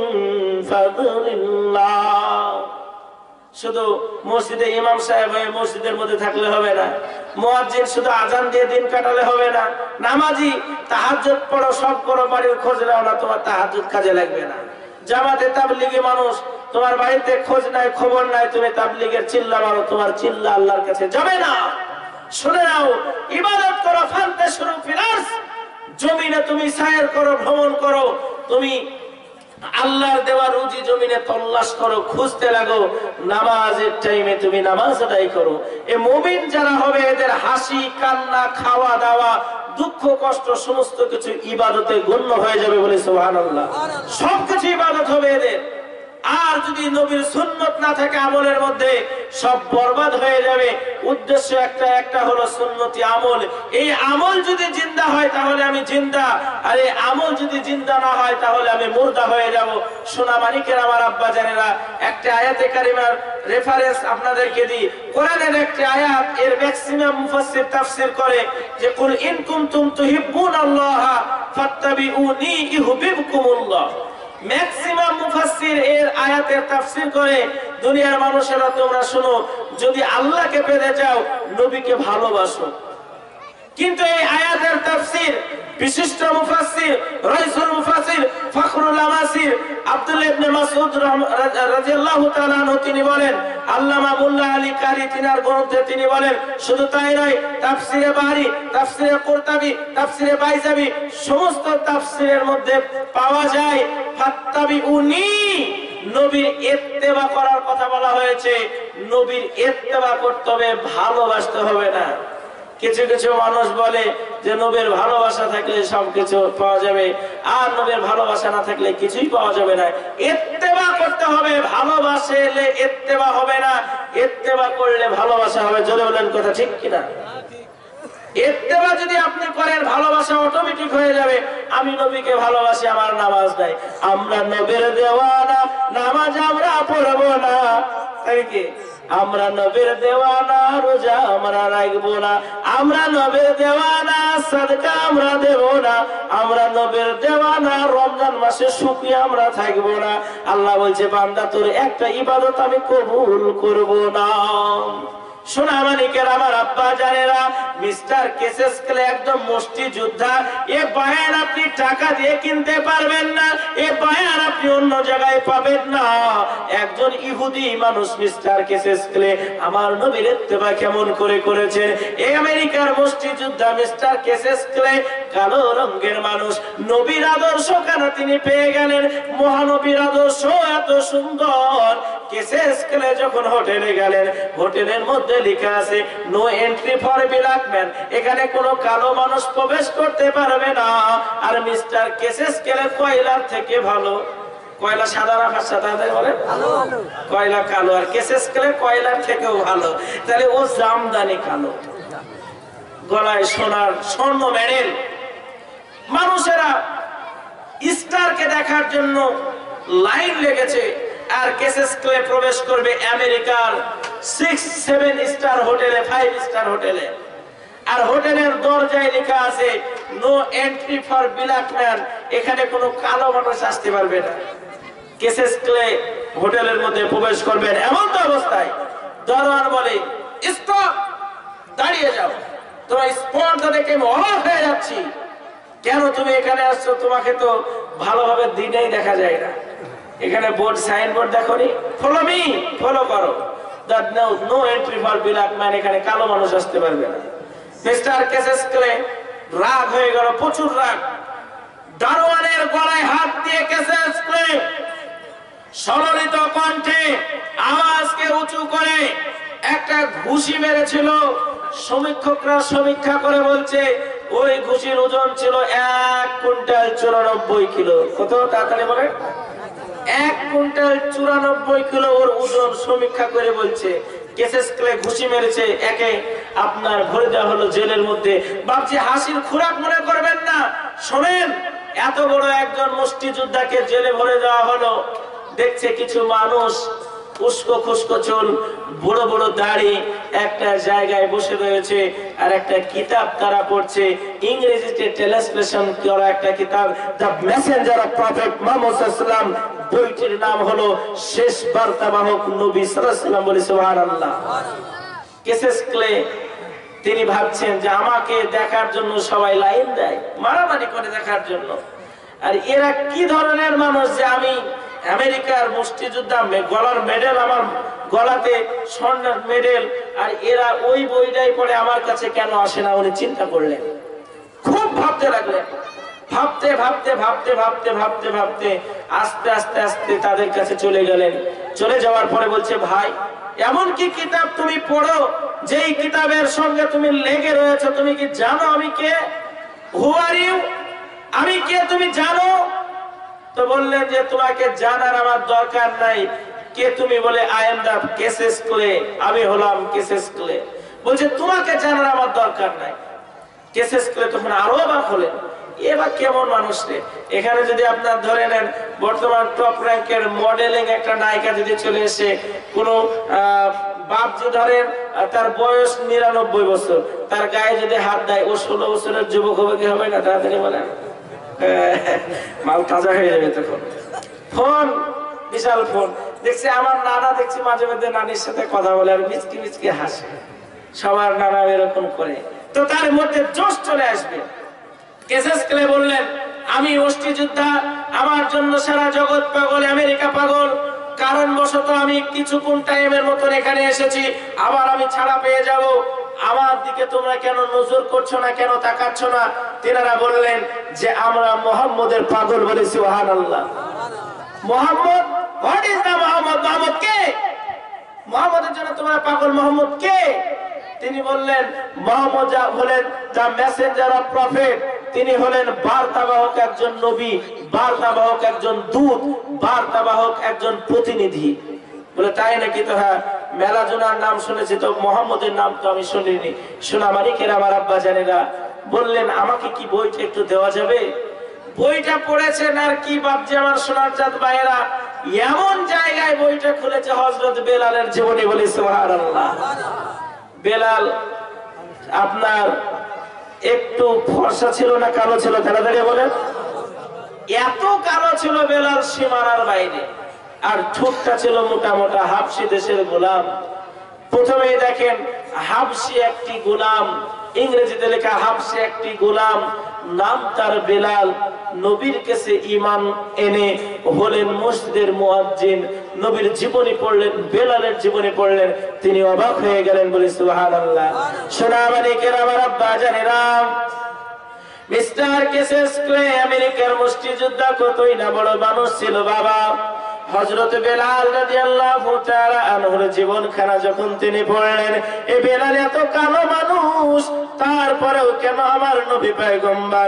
ফাদলিল্লাহ। শুধু মসজিদে ইমাম সাহেব হয়ে মসজিদের মধ্যে থাকলে হবে না, মুয়াজ্জিন শুধু আজান দিয়ে দিন কাটালে হবে না, নামাজি তাহাজ্জুদ পড়ো, সব করো, বাড়ির খোঁজ নাও না, তোমার তাহাজ্জুদ কাজে লাগবে না। জামাতে তাবলীগী মানুষ, তোমার বাড়িতে খোঁজ নাই, খবর নাই, তুমি তাবলীগের চিল্লা মারো, তোমার চিল্লা আল্লাহর কাছে যাবে না। শুনে নাও, ইবাদত করো, ফান্তাশরু ফিল আরদ, জমিনে তুমি সায়ের করো, ভ্রমণ করো, তুমি আল্লাহর দেওয়া রুজি জমিনে তল্লাশ করো, খুঁজতে লাগো। নামাজের টাইমে তুমি নামাজ আদায় করো। এই মুমিন যারা হবে এদের হাসি কান্না, খাওয়া দাওয়া, দুঃখ কষ্ট সমস্ত কিছু ইবাদতে গণ্য হয়ে যাবে। বলে সুবহানাল্লাহ। সবকিছু ইবাদত হবে এদের। আর যদি নবীর সুন্নত না থাকে আমলের মধ্যে, সব বরবাদ হয়ে যাবে। উদ্দেশ্য একটা হলো সুন্নতি আমল। এই আমল যদি জিন্দা হয় তাহলে আমি জিন্দা, আর এই আমল যদি জিন্দা না হয় তাহলে আমি মুর্দা হয়ে যাব। সোনা মানিকের আমার আব্বা জানেরা, একটা আয়াতে কারিমার রেফারেন্স আপনাদেরকে দিই। কোরআনের একটা আয়াত, এর ম্যাক্সিমাম মুফাসসির তাফসীর করে যে কুল ইন কুনতুম তুহিব্বুনাল্লাহ ফাত্তাবিউনি ইউহিব্বুকুমুল্লাহ। ম্যাক্সিমাম মুফাসসির এর আয়াতের তাফসীর করে, দুনিয়ার মানুষেরা তোমরা শোনো, যদি আল্লাহকে পেতে চাও নবীকে ভালোবাসো। কিন্তু এই আয়াতের তাফসীর বিশিষ্ট মুফাসসির, রাইসুল মুফাসসির, ফখরুল আমাসির আব্দুল্লাহ ইবনে মাসউদ রাদিয়াল্লাহু তাআলা আনহু তিনি বলেন, আল্লামা মুল্লা আলী কারি তিনার গ্রন্থে তিনি বলেন, শুধু তাই নয়, তাফসিরে বারি, তাফসিরে কুরতুবী, তাফসিরে বাইজাবি, সমস্ত তাফসিরের মধ্যে পাওয়া যায় ফাত্তাবিউনি, নবীর ইত্তেবা করার কথা বলা হয়েছে। নবীর ইত্তেবা করতে হবে, ভালোবাসতে হবে না। কিছু কিছু মানুষ বলে যে নবীর ভালোবাসা থাকলে সবকিছু পাওয়া যাবে, আর নবীর ভালোবাসা না থাকলে কিছুই পাওয়া যাবে না। ইত্তেবা করতে হবে, ভালোবাসলে ইত্তেবা হবে না, ইত্তেবা করলে ভালোবাসা হবে। জোরে বলেন কথা ঠিক কিনা? ইত্তেবা যদি আপনি করেন ভালোবাসা অটোমেটিক হয়ে যাবে। আমি নবীকে ভালোবাসি, আমার নামাজ নাই, আমরা নবীর দেওয়ানা, নামাজ আমরা পড়বো না, তাই কি? আমরা নবীর দেওয়ানা, রোজা আমরা রাখবো না, আমরা নবীর দেওয়ানা, সাদকা আমরা দেব না, আমরা নবীর দেওয়ানা, রমজান মাসে শুকরিয়া আমরা থাকবো না। আল্লাহ বলছে বান্দা তোর একটা ইবাদত আমি কবুল করব না। সোনা মানিকের আমার আব্বা জানেরা, মিস্টার কেসেস ক্লে একদম মুষ্টি যোদ্ধা। এ বায়ান আপনি টাকা দিয়ে কিনতে পারবেন না, এ বায়ান আপনি অন্য জায়গায় পাবেন না। একজন ইহুদি মানুষ মিস্টার কেসেস ক্লে আমার নবীর ইত্তেবা কেমন করে করেছেন। এই আমেরিকার মুষ্টি যোদ্ধা মিস্টার কেসেস ক্লে কালো রঙের মানুষ, নবীর আদর্শ কেন তিনি পেয়ে গেলেন? মহানবীর আদর্শ এত সুন্দর। কেসেস ক্লে যখন হোটেলে গেলেন, হোটেলের মধ্যে লেখা আছে no entry for black man, এখানে কোনো কালো মানুষ প্রবেশ করতে পারবে না। আর মিস্টার কেসেস ক্লে কয়লার থেকে ভালো। কয়লা সাদা না সাদা বলে কয়লা কালো, আর কেসেস ক্লে কয়লার থেকেও ভালো। তাহলে ও জামদানি কালো, গলায় সোনার স্বর্ণ মেডেল। মানুষেরা স্টারকে দেখার জন্য লাইন লেগেছে, আর কেসেস ক্লে প্রবেশ করবে আমেরিকার 6-7 স্টার হোটেলে, 5 স্টার হোটেলে। আর হোটেলের দরজায় লেখা আছে no entry for black man, এখানে কোনো কালো মানুষ আসতে পারবে না। কেসেস ক্লে হোটেলের মধ্যে প্রবেশ করবেন, এমন তো অবস্থায় দরওয়ান বলে স্টপ, দাঁড়িয়ে যাও। তোমার স্পর্ধা দেখে আমি অবাক হয়ে যাচ্ছি, কেন তুমি এখানে আসছো? তোমাকে তো ভালোভাবে দিনেই দেখা যায় না। এখানে বোর্ড, সাইনবোর্ড দেখোনি? ফলো মি, ফলো করো। That no entry for black man, এখানে কালো মানুষ আসতে পারবে না। মিস্টার কেসেস ক্লে রাগ হয়ে গেল, প্রচুর রাগ। দারোয়ানের গলায় হাত দিয়ে কেসেস ক্লে সললিত কণ্ঠে আওয়াজকে উঁচু করে একটা ঘুষি মেরেছিল। সমীক্ষকরা সমীক্ষা করে বলছে ওই ঘুষির ওজন ছিল 1 কুইন্টাল 94 কিলো। কত তাড়াতাড়ি বলে? 1 কুইন্টাল 94 কিলো ওর ওজন। সমীক্ষা করে বলছে কেসেস ক্লে ঘুষি মেরেছে, একে আপনার ভরে দেওয়া হলো জেলের মধ্যে। ভাবছি হাসির খোরাক মনে করবেন না, শোনেন, এত বড় একজন মুষ্টিযোদ্ধাকে জেলে ভরে দেওয়া হলো। দেখছে কিছু মানুষ উস্কো খুস্কো চুল, বড় বড় দাড়ি, একটা জায়গায় বসে রয়েছে আর একটা কিতাব তারা পড়ছে। ইংরেজিতে ট্রান্সলেশন করা একটা কিতাব, the messenger of prophet Muhammad সাল্লাল্লাহু আলাইহি ওয়াসাল্লাম। বইটির নাম হলো শেষ বার্তাবাহক নবী সাল্লাল্লাহু আলাইহি ওয়াসাল্লাম। বলি সুবহানাল্লাহ। কেসেস ক্লে তিনি ভাবছেন যে আমাকে দেখার জন্য সবাই লাইন দেয়, মারামারি করে দেখার জন্য। আর এরা কি ধরনের মানুষ যে আমি আমেরিকার মুষ্টিযোদ্ধা, গলার মেডেল, আমার গলাতে স্বর্ণের মেডেল, আর এরা ওই বইটাই পড়ে আমার কাছে কেন আসে না? উনি চিন্তা করলেন, খুব ভাবতে লাগলেন। ভাবতে ভাবতে ভাবতে ভাবতে ভাবতে ভাবতে আস্তে আস্তে আস্তে তাদের কাছে চলে গেলেন। চলে যাওয়ার পরে বলছে, ভাই এমন কি কিতাব তুমি পড়ো যেই কিতাবের সঙ্গে তুমি লেগে রয়েছে? তুমি কি জানো আমি কে? হু আর ইউ? আমি কে তুমি জানো? তো বললেন যে তোমাকে জানার আমার দরকার নাই। কে তুমি? বলে I am the Cassius Clay, আমি হলাম কেসেস ক্লে। বলছে তোমাকে জানার আমার দরকার নাই। কেসেস ক্লে তখন আরো অবাক হলেন, এবার কেমন মানুষ রে? এখানে যদি আপনার ধরে নেন বর্তমান টপ র্যাঙ্কের মডেলিং একটা নায়িকা যদি চলে এসে কোনো বাপজি ধরেন তার বয়স 99 বছর, তার গায়ে যদি হাত দেয়, ও 16 বছরের যুবক হবে কি হবে না? তাড়াতাড়ি বলেন, মাল তাজা হয়ে যাবে তখন। ফোন, বিশাল ফোন। দেখছি আমার নানা, দেখছি মাঝে মধ্যে নানির সাথে কথা বলে আর মিচকি মিচকি হাসে। সবার নানা এরকম করে, তো তার মধ্যে জোশ চলে আসবে। কেসেস ক্লে বললেন, আমি মুষ্টিযোদ্ধা, আমার জন্য সারা জগৎ পাগল, আমেরিকা পাগল। কারণবশত আমি কিছুক্ষণ টাইমের মতন এখানে এসেছি, আবার আমি ছাড়া পেয়ে যাব। আমার দিকে তোমরা কেন নজর করছো না, কেন তাকাচ্ছ না? তেনারা বললেন যে আমরা মুহাম্মদের পাগল। বলে সুবহানাল্লাহ। Muhammad, what is the Muhammad? Muhammad কে? মুহাম্মদের জন্য তোমরা পাগল। মুহাম্মদ কে? তিনি বললেন মুহাম্মদ হলেন যা মেসেঞ্জার অফ প্রফেট, তিনি হলেন বার্তাবাহক একজন নবী, বার্তাবাহক একজন দূত, বার্তাবাহক একজন প্রতিনিধি। বলে তাই নাকি? তো হ্যাঁ, মেলা জনার নাম শুনেছি, তো মোহাম্মদের নাম তো আমি শুনিনি। শোনা মানিকের আমার আব্বা জানেরা বললেন আমাকে কি বইটা একটু দেওয়া যাবে? বইটা পড়েছেন আর কি ভাবছে আমার সোনার চাঁদ ভাইয়েরা, এমন জায়গায় বইটা খুলেছে হযরত বেলালের জীবনী। বলি সুবহানাল্লাহ। বেলাল আপনার একটু ফর্সা ছিল না কালো ছিল? তাড়াতাড়ি বলেন। এত কালো ছিল বেলাল সীমানার বাইরে, আর ঠোঁটটা ছিল মোটা মোটা। হাবশি দেশের গোলাম। প্রথমেই দেখেন হাবশি একটি গোলাম, ইংরেজিতে লেখা হাবশি একটি গোলাম, নাম তার বেলাল। নবীর কাছে ঈমান এনে হলেন মসজিদের মুয়াজ্জিন। নবীর জীবনী পড়লেন, বেলালের জীবনী পড়লেন, তিনি অবাক হয়ে গেলেন। বলি সুবহানাল্লাহ। সোনা মানিকের আমার আব্বা জানেরা, মিস্টার কেসেস ক্লে আমেরিকার মুষ্টিযোদ্ধা, কতই না বড় মানুষ ছিল বাবা। হযরত বেলাল রাদিয়াল্লাহু তাআলা আনহুর জীবনখানা যখন তিনি পড়লেন, এই বেলাল এত কালো মানুষ, তারপরেও কেন আমার নবী পয়গম্বর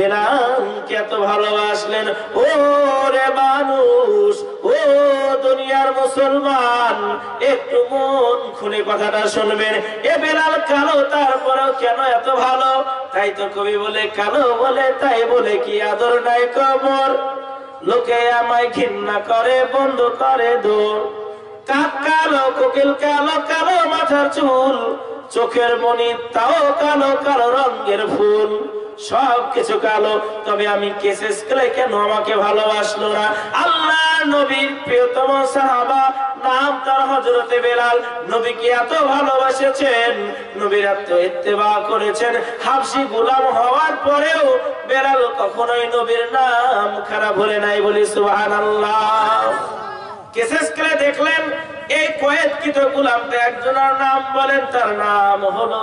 বেলালকে এত ভালোবাসলেন? ও রে মানুষ, ও দুনিয়ার মুসলমান, একটু মন খুলে কথাটা শুনবেন। এ বেলাল কালো, তারপরেও কেন এত ভালো? তাই তো কবি বলে, কালো বলে তাই বলে কি আদর নাই কবর, লোকে আমায় ঘৃণা করে বন্ধ করে দৌড়। কাক কালো, কোকিল কালো, কালো মাথার চুল, চোখের মনি তাও কালো, কালো রঙের ফুল, সবকিছু কালো। তবে আমি কেসেস ক্লে কেন আমাকে ভালোবাসলো না? আল্লাহ নবীর প্রিয়তম সাহাবা, নাম তার হযরতে বেলাল, নবীকে এত ভালোবাসেছেন, নবীর এত ইত্তেবা করেছেন। হাবশি গোলাম হওয়ার পরেও বেলাল কখনোই নবীর নাম খারাপ বলে নাই। বলি সুবহানাল্লাহ। কেসেস ক্লে দেখলেন এই কয়েদকৃত গোলামটা একজনের নাম বলেন, তার নাম হলো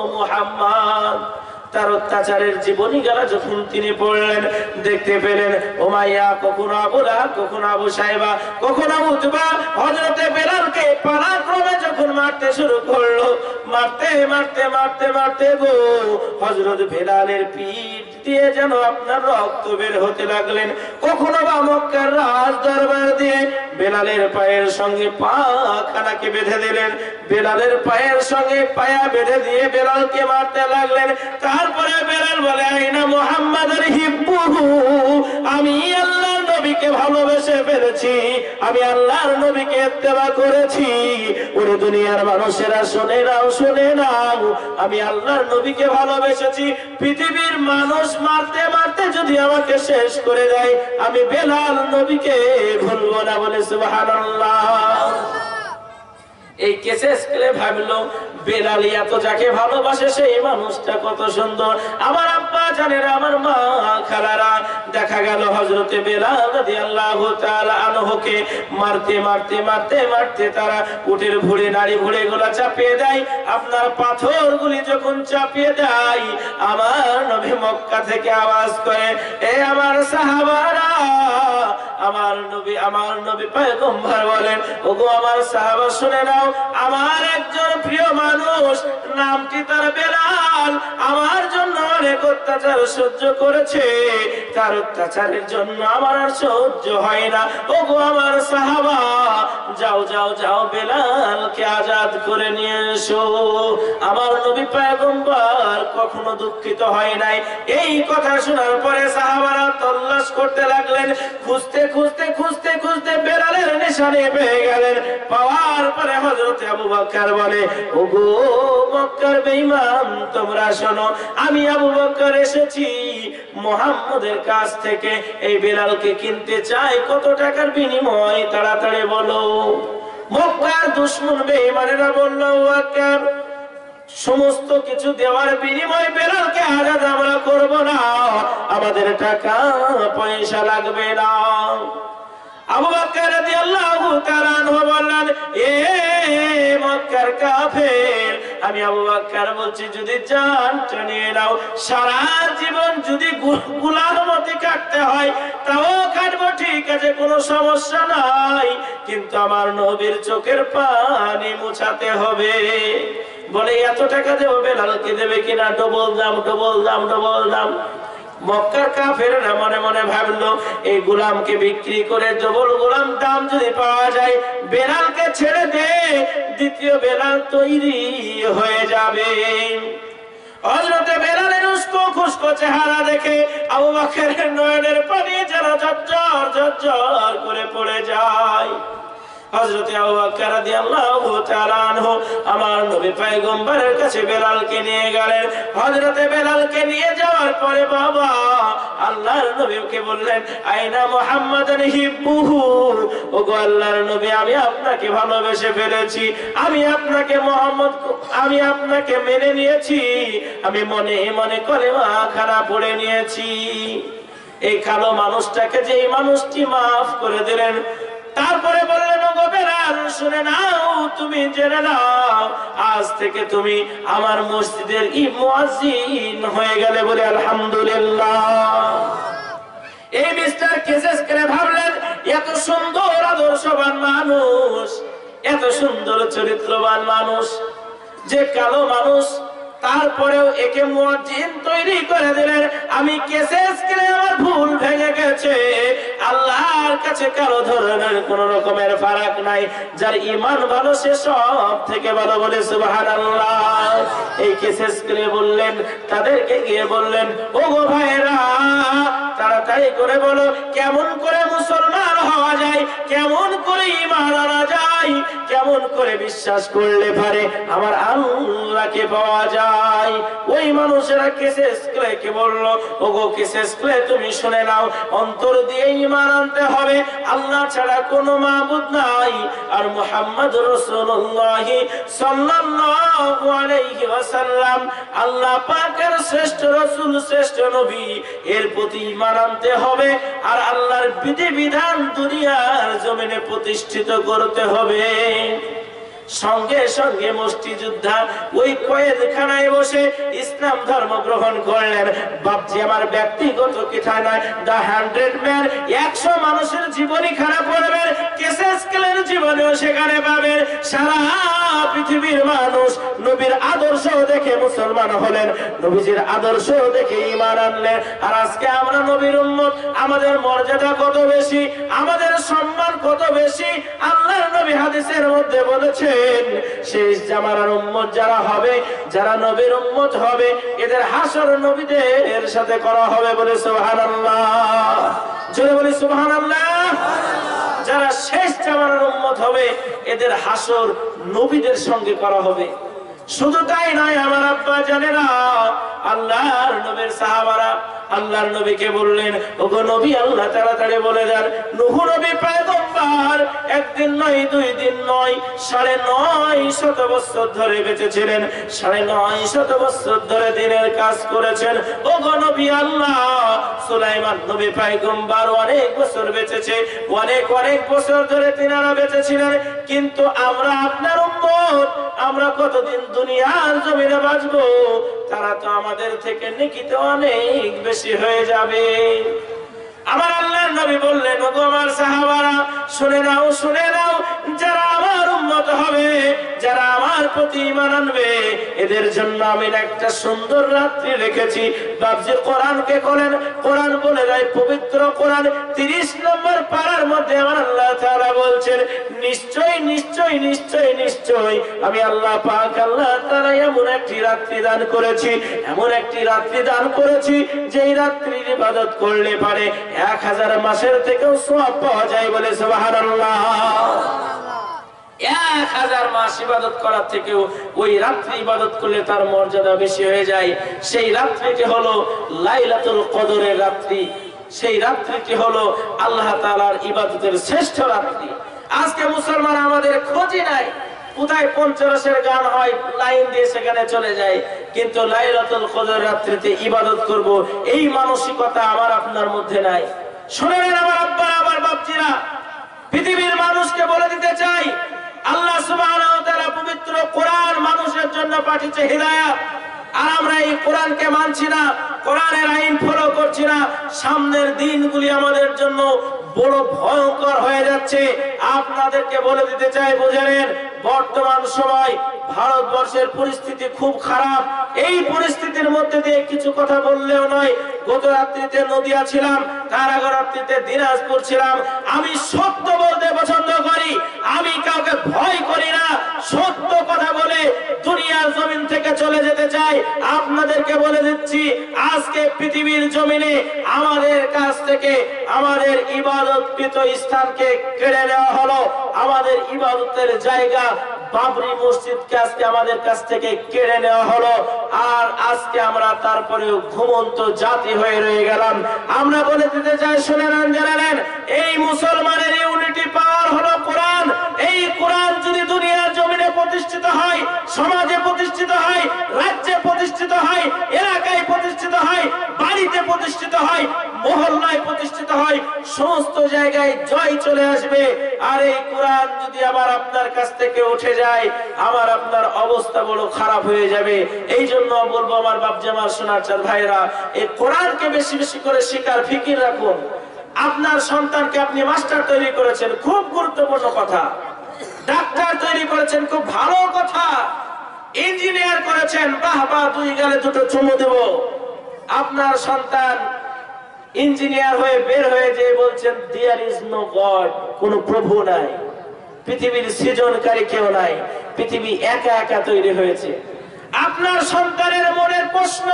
মুহাম্মদ। তার অত্যাচারের জীবনী গালা যখন তিনি পড়লেন, দেখতে পেলেন উমাইয়া, কখনো আবু লাহাব, কখনো আবু সাইবা, কখনো উতবা হযরতে বেলালকে পরাক্রমে যখন মারতে শুরু করলো, মারতে মারতে মারতে মারতে গো হযরত বেলালের পিঠ দিয়ে যেন আপনার রক্ত বের হতে লাগলেন। কখনো বা মক্কার রাজ দরবার দিয়ে বেলালের পায়ের সঙ্গে পা খানাকে বেঁধে দিলেন, বেলালের পায়ের সঙ্গে পায়া বেঁধে দিয়ে বেলালকে মারতে লাগলেন। তারপরে বেলাল বলে, আইনা মুহাম্মাদুর হিব্বুহু, আমি আল্লাহর নবীকে ভালোবেসে ফেলেছি, আমি আল্লাহর নবীকে ইত্তেবা করেছি। ওরে দুনিয়ার মানুষেরা শুনে নাও, শুনে নাও, আমি আল্লাহর নবীকে ভালোবেসেছি। পৃথিবীর মানুষ মারতে মারতে যদি আমাকে শেষ করে দেয়, আমি বেলাল নবীকে ভুলবো না। বলে সুবহানাল্লাহ। এই কেসেস ক্লে ভাবলো বেলাল এত যাকে ভালোবাসে সেই মানুষটা কত সুন্দর। আমার আব্বা জানেন, আমার মা খালারা, দেখা গেল হযরতে বেলাল রাদিয়াল্লাহু তাআলা আনহুকে মারতে মারতে মারতে মারতে তারা উটের ভুঁড়ি, নাড়ি ভুঁড়ি গুলা চাপিয়ে দেয়। আপনার পাথরগুলি যখন চাপিয়ে দেয়, আমার নবী মক্কা থেকে আওয়াজ করে, এ আমার সাহাবারা, আমার নবী পয়গম্বর বলেন, ওগো আমার সাহাবা শুনে নাও, আমার একজন প্রিয় মানুষ, নামটি তার বেলাল, আমার জন্য অনেক অত্যাচার সহ্য করেছে, তার অত্যাচারের জন্য আমার আর সহ্য হয় না। ওগো আমার সাহাবা, যাও যাও যাও, বেলালকে আজাদ করে নিয়ে এসো। আমার নবী পয়গম্বর কখনো দুঃখিত হয় নাই। এই কথা শোনার পরে সাহাবারা তল্লাশ করতে লাগলেন, খুঁজতে খুঁজতে খুঁজতে খুঁজতে বেলালের নিশানে পেয়ে গেলেন। পাওয়ার পরে হযরত আবু বকর বলে, ওগো মক্কার বেঈমান, তোমরা শোনো, আমি আবু বকর এসেছি মুহাম্মদের কাছ থেকে, এই বেলালকে কিনতে চাই, কত টাকার বিনিময় তাড়াতাড়ি বলো। মক্কার দুশমন বেঈমানেরা বলল, বকর, সমস্ত কিছু দেওয়ার বিনিময়ে বেলালকে আজাদ আমরা করব না, আমাদের টাকা পয়সা লাগবে না। আবু বকর রাদিয়াল্লাহু তাআলা আনহু বললেন, এ মক্কার কাফের, আমি আবু বকর বলছি যদি জানটা নিয়ে নাও, সারা জীবন যদি গুলার মতো কাটতে হয় তাও কাটবো, ঠিক আছে, কোনো সমস্যা নাই, কিন্তু আমার নবীর চোখের পানি মুছাতে হবে। বলে এত টাকা দেবো? বেলালকে দেবে কিনা? ডবল দাম, ডবল দাম, ডবল দাম। মক্কার কাফেররা মনে মনে ভাবলো এই গোলামকে বিক্রি করে ডবল গোলাম দাম যদি পাওয়া যায়, বেলালকে ছেড়ে দে, দ্বিতীয় বেলাল তৈরি হয়ে যাবে। হযরতে বেলালের উস্কো খুস্কো চেহারা দেখে আবু বকরের নয়নের পানি যেন ঝরঝর ঝরঝর করে পড়ে যায়। হযরতে আবু বকর রাদিয়াল্লাহু তাআলা আনহু আমার নবী পয়গম্বরের কাছে বেলালকে নিয়ে গেলেন। হযরতে বেলালকে নিয়ে যাওয়ার পরে বাবা আল্লাহর নবীকে বললেন, আইনা মুহাম্মাদান হিব্বুহু, ওগো আল্লাহর নবী, আমি আপনাকে ভালোবেসে ফেলেছি, আমি আপনাকে মেনে নিয়েছি, আমি মনে মনে কলেমা খানা পড়ে নিয়েছি। এই কালো মানুষটাকে যে এই মানুষটি মাফ করে দিলেন। তারপরে বললেন, ওগো বেলাল, শুনে নাও, তুমি জেনে নাও, আজ থেকে তুমি আমার মসজিদের মুয়াজ্জিন হয়ে গেলে। বলে আলহামদুলিল্লাহ। এই মিস্টার কেসেস করে ভাবলেন, এত সুন্দর আদর্শবান মানুষ, এত সুন্দর চরিত্রবান মানুষ, যে কালো মানুষ, তারপরেও একে মুয়াজ্জিন তৈরি করে দিলেন। আমি কেসেস করে আমার ভুল ভেঙে গেছে, আল্লাহর কাছে কারো ধরনের কোন রকমের ফারাক নাই, যার ঈমান ভালো সে সব থেকে ভালো। বলে সুবহানাল্লাহ। এই কেসেস করে বললেন, তাদেরকে গিয়ে বললেন, ওগো ভাইরা, তাড়াতাড়ি করে বলো কেমন করে মুসলমান হওয়া যায়, কেমন করে ঈমান আনা যায়, কেমন করে বিশ্বাস করলে পারে আমার আল্লাহকে পাওয়া যায়। ওই মানুষেরা কেসেস কে বললো, ওগো কেসেস কে, তুমি শুনে নাও, অন্তর দিয়ে ঈমান আনতে হবে আল্লাহ ছাড়া কোনো মাবুদ নাই, আর মুহাম্মদুর রাসূলুল্লাহ সাল্লাল্লাহু আলাইহি ওয়াসাল্লাম আল্লাহ পাকের শ্রেষ্ঠ রাসূল, শ্রেষ্ঠ নবী, এর প্রতি ঈমান আনতে হবে, আর আল্লাহর বিধিবিধান দুনিয়ার জমিনে প্রতিষ্ঠিত করতে হবে। সঙ্গে সঙ্গে মুষ্টিযোদ্ধা ওই কয়েদখানায় বসে ইসলাম ধর্ম গ্রহণ করলেন। বাপজি, আমার ব্যক্তিগত কথা নয়, দা 100 ম্যান, 100 মানুষের জীবনই খারাপ করবেন, কেসেস কেলের জীবনেও সেখানে পাবেন। সারা পৃথিবীর মানুষ নবীর আদর্শ দেখে মুসলমান হলেন, নবীজির আদর্শ দেখে ঈমান আনলেন। আর আজকে আমরা নবীর উম্মত, আমাদের মর্যাদা কত বেশি, আমাদের সম্মান কত বেশি। আল্লাহর নবী হাদিসের মধ্যে বলেছে, শেষ জামানার উম্মত যারা হবে, যারা নবীর উম্মত হবে, এদের হাসর নবীদের সাথে করা হবে। বলে সুবহানাল্লাহ, জোরে বলি সুবহানাল্লাহ। যারা শেষ জামানার উম্মত হবে, এদের হাসর নবীদের সঙ্গে করা হবে। শুধু তাই নয় আমার আব্বা জানেরা, আল্লাহর নবীর সাহাবারা আল্লাহর নবীকে বললেন, ওগো নবী, আল্লাহ তাড়াতাড়ি বলে দেন, নূহ নবী পয়গম্বর একদিন নয়, 2 দিন নয়, 950 বছর ধরে বেঁচেছিলেন, 950 বছর ধরে দিনের কাজ করেছেন। ওগো নবী আল্লাহ, সুলাইমান নবী পয়গম্বর অনেক বছর বেঁচেছে, অনেক বছর ধরে তিনারা বেঁচেছিলেন, কিন্তু আমরা আপনার উম্মত, আমরা কতদিন দুনিয়ার জমিনে বাঁচবো? তারা তো আমাদের থেকে নেকিতে অনেক বেশি হয়ে যাবে। আমার আল্লাহর নবী বললেন, ওগো আমার সাহাবারা, শুনে নাও, শুনে নাও, যারা আমার উম্মত হবে, যারা আমার প্রতি ঈমান আনবে, এদের জন্য আমি একটা সুন্দর রাত্রি রেখেছি। বাপজি, কোরআনকে বলেন, কোরআন বলে দেয়, পবিত্র কোরআন 30 নম্বর পারার মধ্যে আমার আল্লাহ তাআলা বলছেন, নিশ্চয় নিশ্চয় নিশ্চয় নিশ্চয় আমি আল্লাহ পাক, আল্লাহ তাআলা এমন একটি রাত্রি দান করেছি, এমন একটি রাত্রি দান করেছি, যেই রাত্রির ইবাদত করলে পারে 1000 মাসের থেকেও সওয়াব পাওয়া যায়। বলে সুবহানাল্লাহ। 1000 মাস ইবাদত করার থেকেও ওই রাত্রি ইবাদত করলে তার মর্যাদা বেশি হয়ে যায়। সেই রাত্রিটি হলো লাইলাতুল কদরের রাত্রি, সেই রাত্রিটি হলো আল্লাহ তাআলার ইবাদতের শ্রেষ্ঠ রাত্রি। আজকে মুসলমান আমাদের খোঁজই নাই, কোথায় পঞ্চরসের গান হয়, লাইন দিয়ে সেখানে চলে যায়, কিন্তু লাইলাতুল কদর রাত্রিতে ইবাদত করব, এই মানসিকতা আমার আপনার মধ্যে নাই। শুনেন আমার আব্বারা, আমার বাপজিরা, পৃথিবীর মানুষকে বলে দিতে চাই, আল্লাহ সুবহানাহু ওয়া তাআলা পবিত্র কোরআন মানুষের জন্য পাঠিয়েছে হিদায়াত, আর আমরা এই কোরআনকে মানছি না, কোরআনের আইন ফলো করছি না, সামনের দিনগুলি আমাদের জন্য বড় ভয়ঙ্কর হয়ে যাচ্ছে। আপনাদেরকে বলে দিতে চাই, বুঝে নেন, বর্তমান সময় ভারতবর্ষের পরিস্থিতি খুব খারাপ। এই পরিস্থিতির মধ্যে দিয়ে কিছু কথা বললেও নয়। গত রাত্রিতে নদিয়া ছিলাম, তার আগের রাত্রিতে দিনাজপুর ছিলাম। আমি সত্য বলতে পছন্দ করি, আমি কাউকে ভয় করি না। সত্য কথা বলে দুনিয়ার জমিন থেকে চলে যেতে চাই। আপনাদেরকে বলে দিচ্ছি, আজকে পৃথিবীর জমিনে আমাদের কাছ থেকে আমাদের ইবাদতকৃত স্থানকে কেড়ে নেওয়া হলো। আমাদের ইবাদতের জায়গা বাবরি মসজিদকে আজকে আমাদের কাছ থেকে কেড়ে নেওয়া হলো। আর আজকে আমরা তারপরেও ঘুমন্ত জাতি হয়ে রয়ে গেলাম। আমরা বলে দিতে চাই, শুনে নেন, জেনে নেন, এই মুসলমানের ইউনিটি পাওয়ার হলো কোরআন। এই কোরআন যদি দুনিয়ার জমিনে প্রতিষ্ঠিত হয়, সমাজে প্রতিষ্ঠিত হয়, রাজ্যে প্রতিষ্ঠিত হয়, এলাকায় প্রতিষ্ঠিত হয়, বাড়িতে প্রতিষ্ঠিত হয়, মহল্লায় প্রতিষ্ঠিত হয়, সমস্ত জায়গায় জয় চলে আসবে। আর এই কোরআন যদি আবার আপনার কাছ থেকে উঠে যায়, আমার আপনার অবস্থা বড় খারাপ হয়ে যাবে। এই জন্য বলবো আমার বাপ জামাল সোনার চাঁদ ভাইরা, এই কোরআনকে বেশি বেশি করে শিকার ফিকির রাখুন। আপনার সন্তানকে আপনি মাস্টার তৈরি করেছেন, খুব গুরুত্বপূর্ণ কথা। ডাক্তার তৈরি করেছেন, খুব ভালো কথা। ইঞ্জিনিয়ার করেছেন, বাহ বাহ, দুই গালে দুটো চুমু দেব। আপনার সন্তান ইঞ্জিনিয়ার হয়ে বের হয়ে যে বলছেন, দেয়ার ইজ নো গড, কোন প্রভু নাই, পৃথিবীর সৃজনকারী কেউ নাই, পৃথিবী একা একা তৈরি হয়েছে। আপনার সন্তানের মনের প্রশ্ন,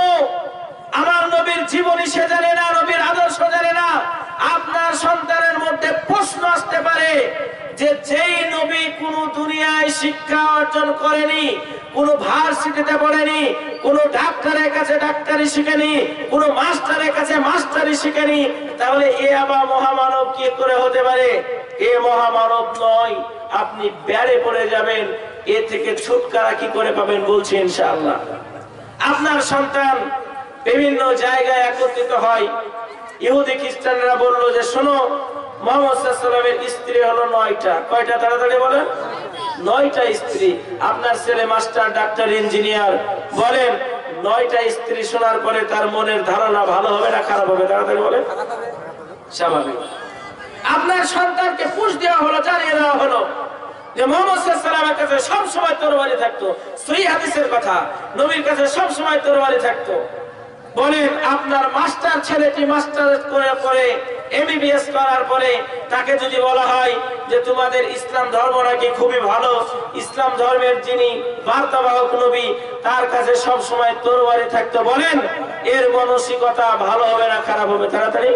আমার নবীর জীবনী সে জানে না, নবীর আদর্শ জানে না। আপনার সন্তানের মধ্যে প্রশ্ন আসতে পারে যে, যেই নবী কোন দুনিয়ায় শিক্ষা অর্জন করেনি, কোন ভার্সিটিতে পড়েনি, কোন ডাক্তারের কাছে ডাক্তারি শিখেনি, কোন মাস্টারের কাছে মাস্টারি শিখেনি, তাহলে এ আবার মহামানব কি করে হতে পারে? এ মহামানব নয়। আপনি বেড়ে পড়ে যাবেন, এ থেকে ছুটকারা কি করে পাবেন? বলছি ইনশাআল্লাহ। আপনার সন্তান বিভিন্ন জায়গায় একত্রিত হয়। ইহুদি খ্রিস্টানরা বললো যে, শোনো, মুহাম্মদ সাল্লাল্লাহু আলাইহি ওয়াসাল্লামের স্ত্রী হলো 9টা। কয়টা? তাড়াতাড়ি বলেন। 9টা স্ত্রী। আপনার ছেলে মাস্টার, ডাক্তার, ইঞ্জিনিয়ার, বলেন 9টা স্ত্রী শোনার পরে তার মনের ধারণা ভালো হবে না খারাপ হবে? তাড়াতাড়ি বলেন। স্বাভাবিক। আপনার সন্তানকে পুশ দেওয়া হলো, জানিয়ে দেওয়া হলো যে মুহাম্মদ সাল্লাল্লাহু আলাইহি ওয়াসাল্লামের কাছে সব সময় তরবারি থাকতো। সহিহ হাদিসের কথা, নবীর কাছে সব সময় তরবারি থাকতো। বলেন, আপনার মাস্টার ছেলেটি মাস্টার করে এমবিবিএস করার পরে তাকে যদি বলা হয় যে তোমাদের ইসলাম ধর্ম নাকি খুবই ভালো, ইসলাম ধর্মের যিনি বার্তাবাহক নবী তার কাছে সব সময় তরবারি থাকতো, বলেন এর মানসিকতা ভালো হবে না খারাপ হবে? তাড়াতাড়ি।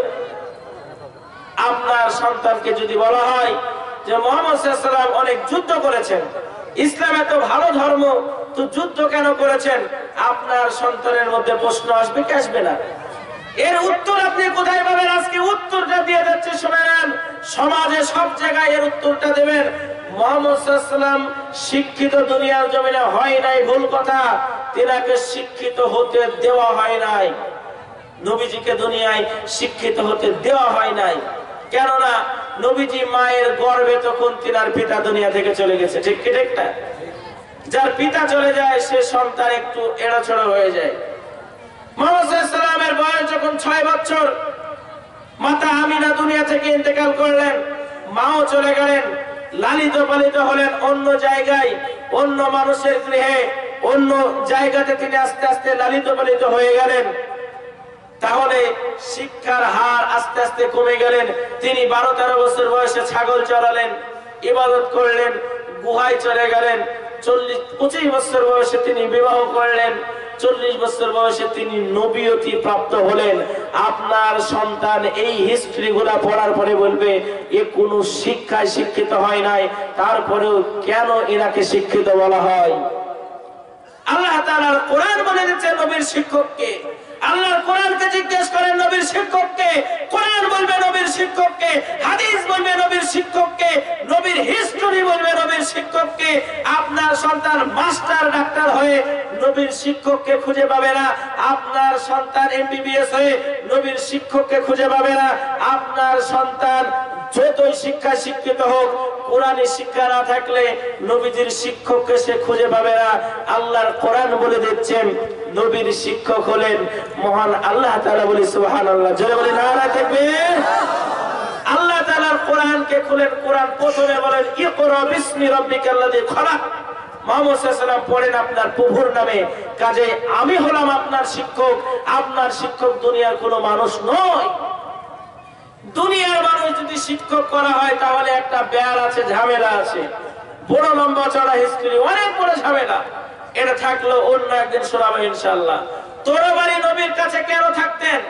আপনার সন্তানকে যদি বলা হয় যে মুহাম্মদ সাল্লাল্লাহু আলাইহি ওয়াসাল্লাম অনেক যুদ্ধ করেছেন, ইসলাম এত ভালো ধর্ম, তো যুদ্ধ কেন করেছেন? আপনার সন্তানের মধ্যে প্রশ্ন আসবে কি আসবে না? এর উত্তর আপনি কোথায় পাবেন? আজকে উত্তরটা দিয়ে যাচ্ছে, শুনে নেন। সমাজে সব জায়গায় এর উত্তরটা দেবেন। মুহাম্মদ সাল্লাল্লাহু আলাইহি ওয়াসাল্লাম শিক্ষিত দুনিয়ার জমিনে হয় নাই, ভুল কথা। তিনাকে শিক্ষিত হতে দেওয়া হয় নাই। নবীজিকে দুনিয়ায় শিক্ষিত হতে দেওয়া হয় নাই। কেননা নবীজি মায়ের গর্ভে তখন তিনার পিতা দুনিয়া থেকে চলে গেছে। ঠিক কি ঠিক না? যার পিতা চলে যায় সে সন্তান একটু এড়াছড়া হয়ে যায়। মুহাম্মদ সাল্লাল্লাহু আলাইহি ওয়াসাল্লামের বয়স যখন 6 বছর, মাতা আমিনা দুনিয়া থেকে ইন্তেকাল করলেন, মাও চলে গেলেন, লালিত পালিত হলেন অন্য জায়গায়, অন্য মানুষের গৃহে, অন্য জায়গাতে তিনি আস্তে আস্তে লালিত পালিত হয়ে গেলেন। তাহলে শিক্ষার হার আস্তে আস্তে কমে গেলেন। তিনি 12-13 বছর বয়সে ছাগল চড়ালেন, ইবাদত করলেন, গুহায় চলে গেলেন। 40-25 বছর বয়সে তিনি বিবাহ করলেন, 40 বছর বয়সে তিনি নবুয়তি প্রাপ্ত হলেন। আপনার সন্তান এই হিস্ট্রি গুলা পড়ার পরে বলবে এ কোন শিক্ষায় শিক্ষিত হয় নাই, তারপরেও কেন এনাকে শিক্ষিত বলা হয়? আল্লাহ তাআলার কোরআন বলে দিচ্ছে নবীর শিক্ষককে। আল্লাহর কোরআনকে জিজ্ঞেস করেন নবীর শিক্ষককে, কোরআন বলবে নবীর শিক্ষককে, হাদিস বলবে নবীর শিক্ষককে, নবীর হিস্টরি বলবে নবীর শিক্ষককে। আপনার সন্তান মাস্টার ডাক্তার হয়ে নবীর শিক্ষককে খুঁজে পাবে না। আপনার সন্তান এমবিবিএস হয়ে নবীর শিক্ষককে খুঁজে পাবে না। আপনার সন্তান যতই শিক্ষায় শিক্ষিত হোক, কোরআনী শিক্ষা না থাকলে নবীজির শিক্ষককে সে খুঁজে পাবে না। আল্লাহর কোরআন বলে দিচ্ছেন নবীর শিক্ষক হলেন মহান আল্লাহ তাআলা। বলি সুবহানাল্লাহ, জোরে বলি নারায়ে তাকবীর। আল্লাহ তাআলার কোরআনকে খুলেন, কোরআন প্রথমে বলেন ইকরা বিসমি রাব্বিকাল্লাযী খলাক। মুহাম্মদ সাল্লাল্লাহু আলাইহি ওয়াসাল্লাম পড়েন আপনার প্রভুর নামে। কাজে আমি হলাম আপনার শিক্ষক। আপনার শিক্ষক দুনিয়ার কোনো মানুষ নয়। দুনিয়ার মানুষ যদি শিক্ষক করা হয় তাহলে একটা ব্যাল আছে, ঝামেলা আছে, বড় লম্বা চড়া হিস্ট্রি, অনেক বড় ঝামেলা। এটা থাকলো অন্য একদিন শোনাবো ইনশাআল্লাহ। তরবারি নবীর কাছে কেন থাকতেন?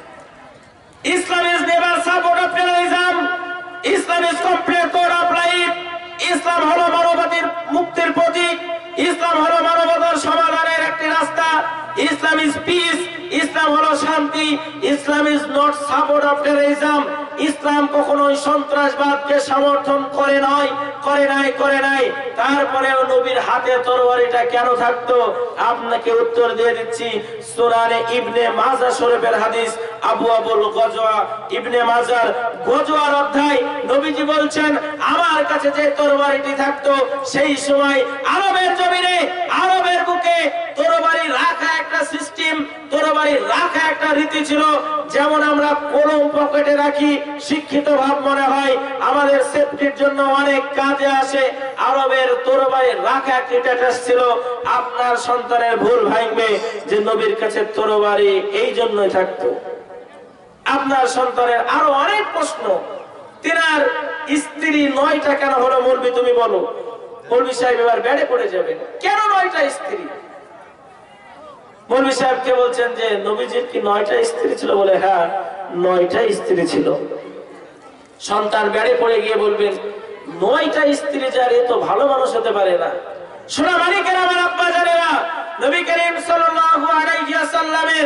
Islam is never support of terrorism, Islam is complete code of life. Islam হলো মানবতার মুক্তির প্রতীক, ইসলাম হলো মানবতার সমাধানের একটি রাস্তা। ইসলাম ইজ পিস, ইসলাম হলো শান্তি। Islam is not support of terrorism. Islam কখনোই সন্ত্রাসবাদকে সমর্থন করে নাই। তারপরেও নবীর হাতে তরবারিটা কেন থাকতো? আপনাকে উত্তর দিয়ে দিচ্ছি। সূরায়ে ইবনে মাজাহ শরীফের হাদিস, আবুল গজওয়া ইবনে মাজার গজওয়ার অধ্যায়, নবীজি বলছেন আমার কাছে যে তরবারিটি থাকতো সেই সময় আরবের জমিনে, আরবের বুকে তরবারি রাখা একটা সিস্টেম, তরবারি রাখা একটা রীতি ছিল। যেমন আমরা কলম পকেটে রাখি, শিক্ষিত ভাব মনে হয়, আমাদের সেফটির জন্য অনেক কাজে আসে। আরবের তরবারি রাখা একটি স্ট্যাটাস ছিল। আপনার সন্তানের ভুল ভাঙবে যে নবীর কাছে তরবারি এই জন্যই থাকতো। আপনার সন্তানের আরো অনেক প্রশ্ন। তিনার স্ত্রী 9টা কেন হলো? মৌলবি তুমি বলো। মৌলবি সাহেব এবার বেড়ে পড়ে যাবেন, কেন 9টা স্ত্রী? মৌলবি সাহেবকে বলছেন যে নবীজির কি 9টা স্ত্রী ছিল? বলে হ্যাঁ 9টা স্ত্রী ছিল। সন্তান বেড়ে পড়ে গিয়ে বলবেন 9টা স্ত্রী যার এ তো ভালো মানুষ হতে পারে না। শোনা মালিকের আমার আব্বা জানেরা, নবী করিম সাল্লাল্লাহু আলাইহি ওয়াসাল্লামের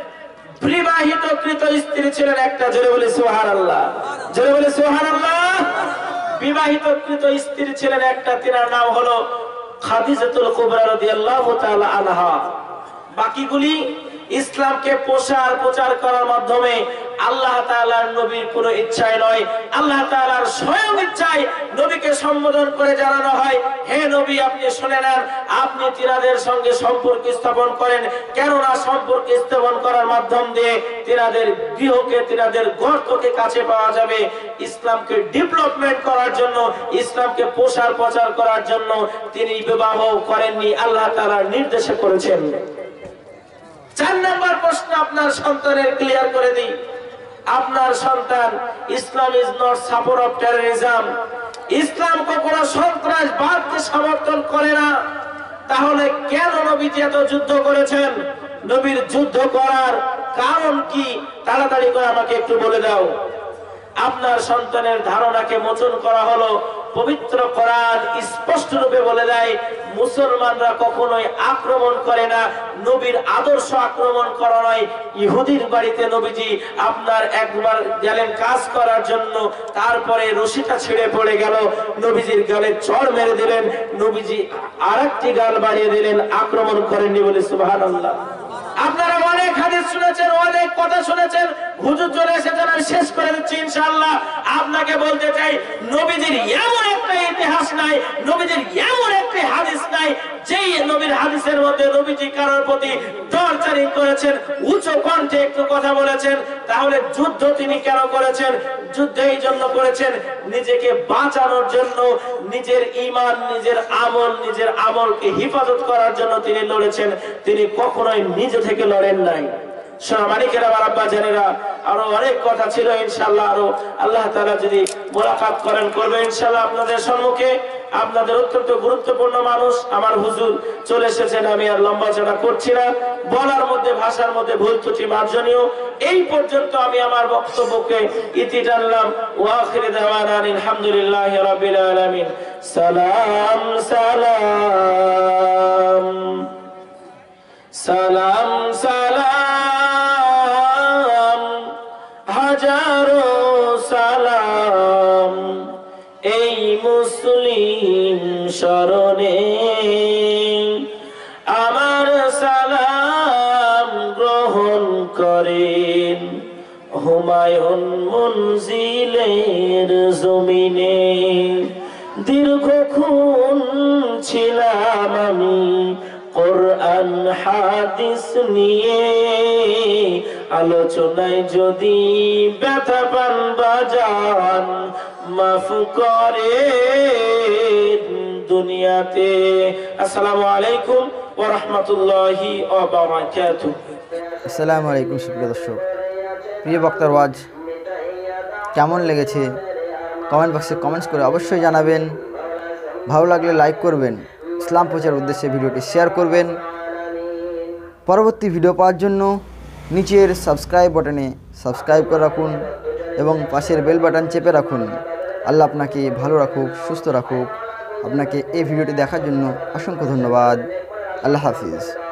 বিবাহিতকৃত স্ত্রী ছিলেন একটা। জোরে বলি সুবহানাল্লাহ, জোরে বলি সুবহানাল্লাহ। বিবাহিতকৃত স্ত্রী ছিলেন একটা, তিনার নাম হলো খাদিজাতুল কুবরা রাদিয়াল্লাহু তাআলা আনহা। বাকিগুলি ইসলামকে প্রচার করার মাধ্যমে আল্লাহ তাআলার নবীর কোনো ইচ্ছায় নয়, আল্লাহ তাআলার স্বয়ং ইচ্ছায় নবীকে সম্বোধন করে জানানো হয়, হে নবী আপনি শুনে নেন, আপনি তিনাদের সঙ্গে সম্পর্ক স্থাপন করেন। কেননা সম্পর্ক স্থাপন করার মাধ্যম দিয়ে তিনাদের গৃহকে, তিনাদের গর্তকে কাছে পাওয়া যাবে। ইসলামকে ডেভেলপমেন্ট করার জন্য, ইসলামকে প্রচার করার জন্য তিনি বিবাহ করেননি, আল্লাহ তাআলার নির্দেশে করেছেন। 4 নম্বর প্রশ্ন আপনার সন্তানের ক্লিয়ার করে দিই। আপনার সন্তান, Islam is not support of terrorism, ইসলাম কখনো সন্ত্রাসবাদকে সমর্থন করে না। তাহলে কেন নবীজি এত যুদ্ধ করেছেন? নবীর যুদ্ধ করার কারণ কি? তাড়াতাড়ি করে আমাকে একটু বলে দাও। আপনার সন্তানের ধারণাকে মোচন করা হলো। পবিত্র কোরআন স্পষ্ট রূপে বলে দেয় মুসলমানরা কখনোই আক্রমণ করে না, নবীর আদর্শ আক্রমণ করা নয়। ইহুদির বাড়িতে নবীজি আপনার একবার গেলেন কাজ করার জন্য, তারপরে রশিটা ছিঁড়ে পড়ে গেল, নবীজির গালে চড় মেরে দিলেন, নবীজি আরেকটি গাল বাড়িয়ে দিলেন, আক্রমণ করেননি। বলে সুবহানাল্লাহ। আপনারা অনেক হাদিস শুনেছেন, অনেক কথা শুনেছেন, হুজুর চলে এসেছেন, আমি শেষ করে দিচ্ছি ইনশাআল্লাহ। আপনাকে বলতে চাই নবীজির এমন একটা ইতিহাস নাই, নবীজির এমন একটা হাদিস নাই যেই নবীর হাদিসের মধ্যে নবীজি কারোর প্রতি টর্চারিং করেছেন, উচ্চ কণ্ঠে একটু কথা বলেছেন। তাহলে যুদ্ধ তিনি কেন করেছেন? যুদ্ধ এই জন্য করেছেন নিজেকে বাঁচানোর জন্য, নিজের ঈমান, নিজের আমলকে হেফাজত করার জন্য তিনি লড়েছেন। তিনি কখনোই নিজে থেকে লড়েন নাই। মালিকেরা আমার আব্বা জানেরা, আরো অনেক কথা ছিল ইনশাআল্লাহ, আরো আল্লাহ তাআলা যদি মোলাকাত করবে ইনশাআল্লাহ আপনাদের সম্মুখে। আপনাদের অত্যন্ত গুরুত্বপূর্ণ মানুষ আমার হুজুর চলে এসেছেন, আমি আর লম্বা চড়া করছি না, বলার মধ্যে ভাষার মধ্যে ভুল ত্রুটি মার্জনীয়। এই পর্যন্ত আমি আমার বক্তব্যকে ইতি টানলাম। ওয়া আখিরু দাওয়ানা আলহামদুলিল্লাহি রাব্বিল আলামিন। সালাম সালাম সালাম সালাম হাজারো সালাম এই মুসলিম শরণে, আমার সালাম গ্রহণ করেন হুমায়ুন মঞ্জিলের জমিনে। কোরআন হাদিস নিয়ে আলোচনায় যদি ব্যথা পান বাজান, মাফ করে দুনিয়াতে। আসসালামু আলাইকুম ওয়া রাহমাতুল্লাহি ওয়া বারাকাতুহু। আসসালামু আলাইকুম সুপ্রিয় দর্শক, প্রিয় বক্তার ওয়াজ কেমন লেগেছে কমেন্ট বক্সে কমেন্টস করে অবশ্যই জানাবেন। ভালো লাগলে লাইক করবেন, ইসলাম প্রচারের উদ্দেশ্যে ভিডিওটি শেয়ার করবেন। পরবর্তী ভিডিও পাওয়ার জন্য নিচের সাবস্ক্রাইব বাটনে সাবস্ক্রাইব করে রাখুন এবং পাশের বেল বাটন চেপে রাখুন। আল্লাহ আপনাকে ভালো রাখুক, সুস্থ রাখুক। আপনাকে এই ভিডিওটি দেখার জন্য অসংখ্য ধন্যবাদ। আল্লাহ হাফিজ।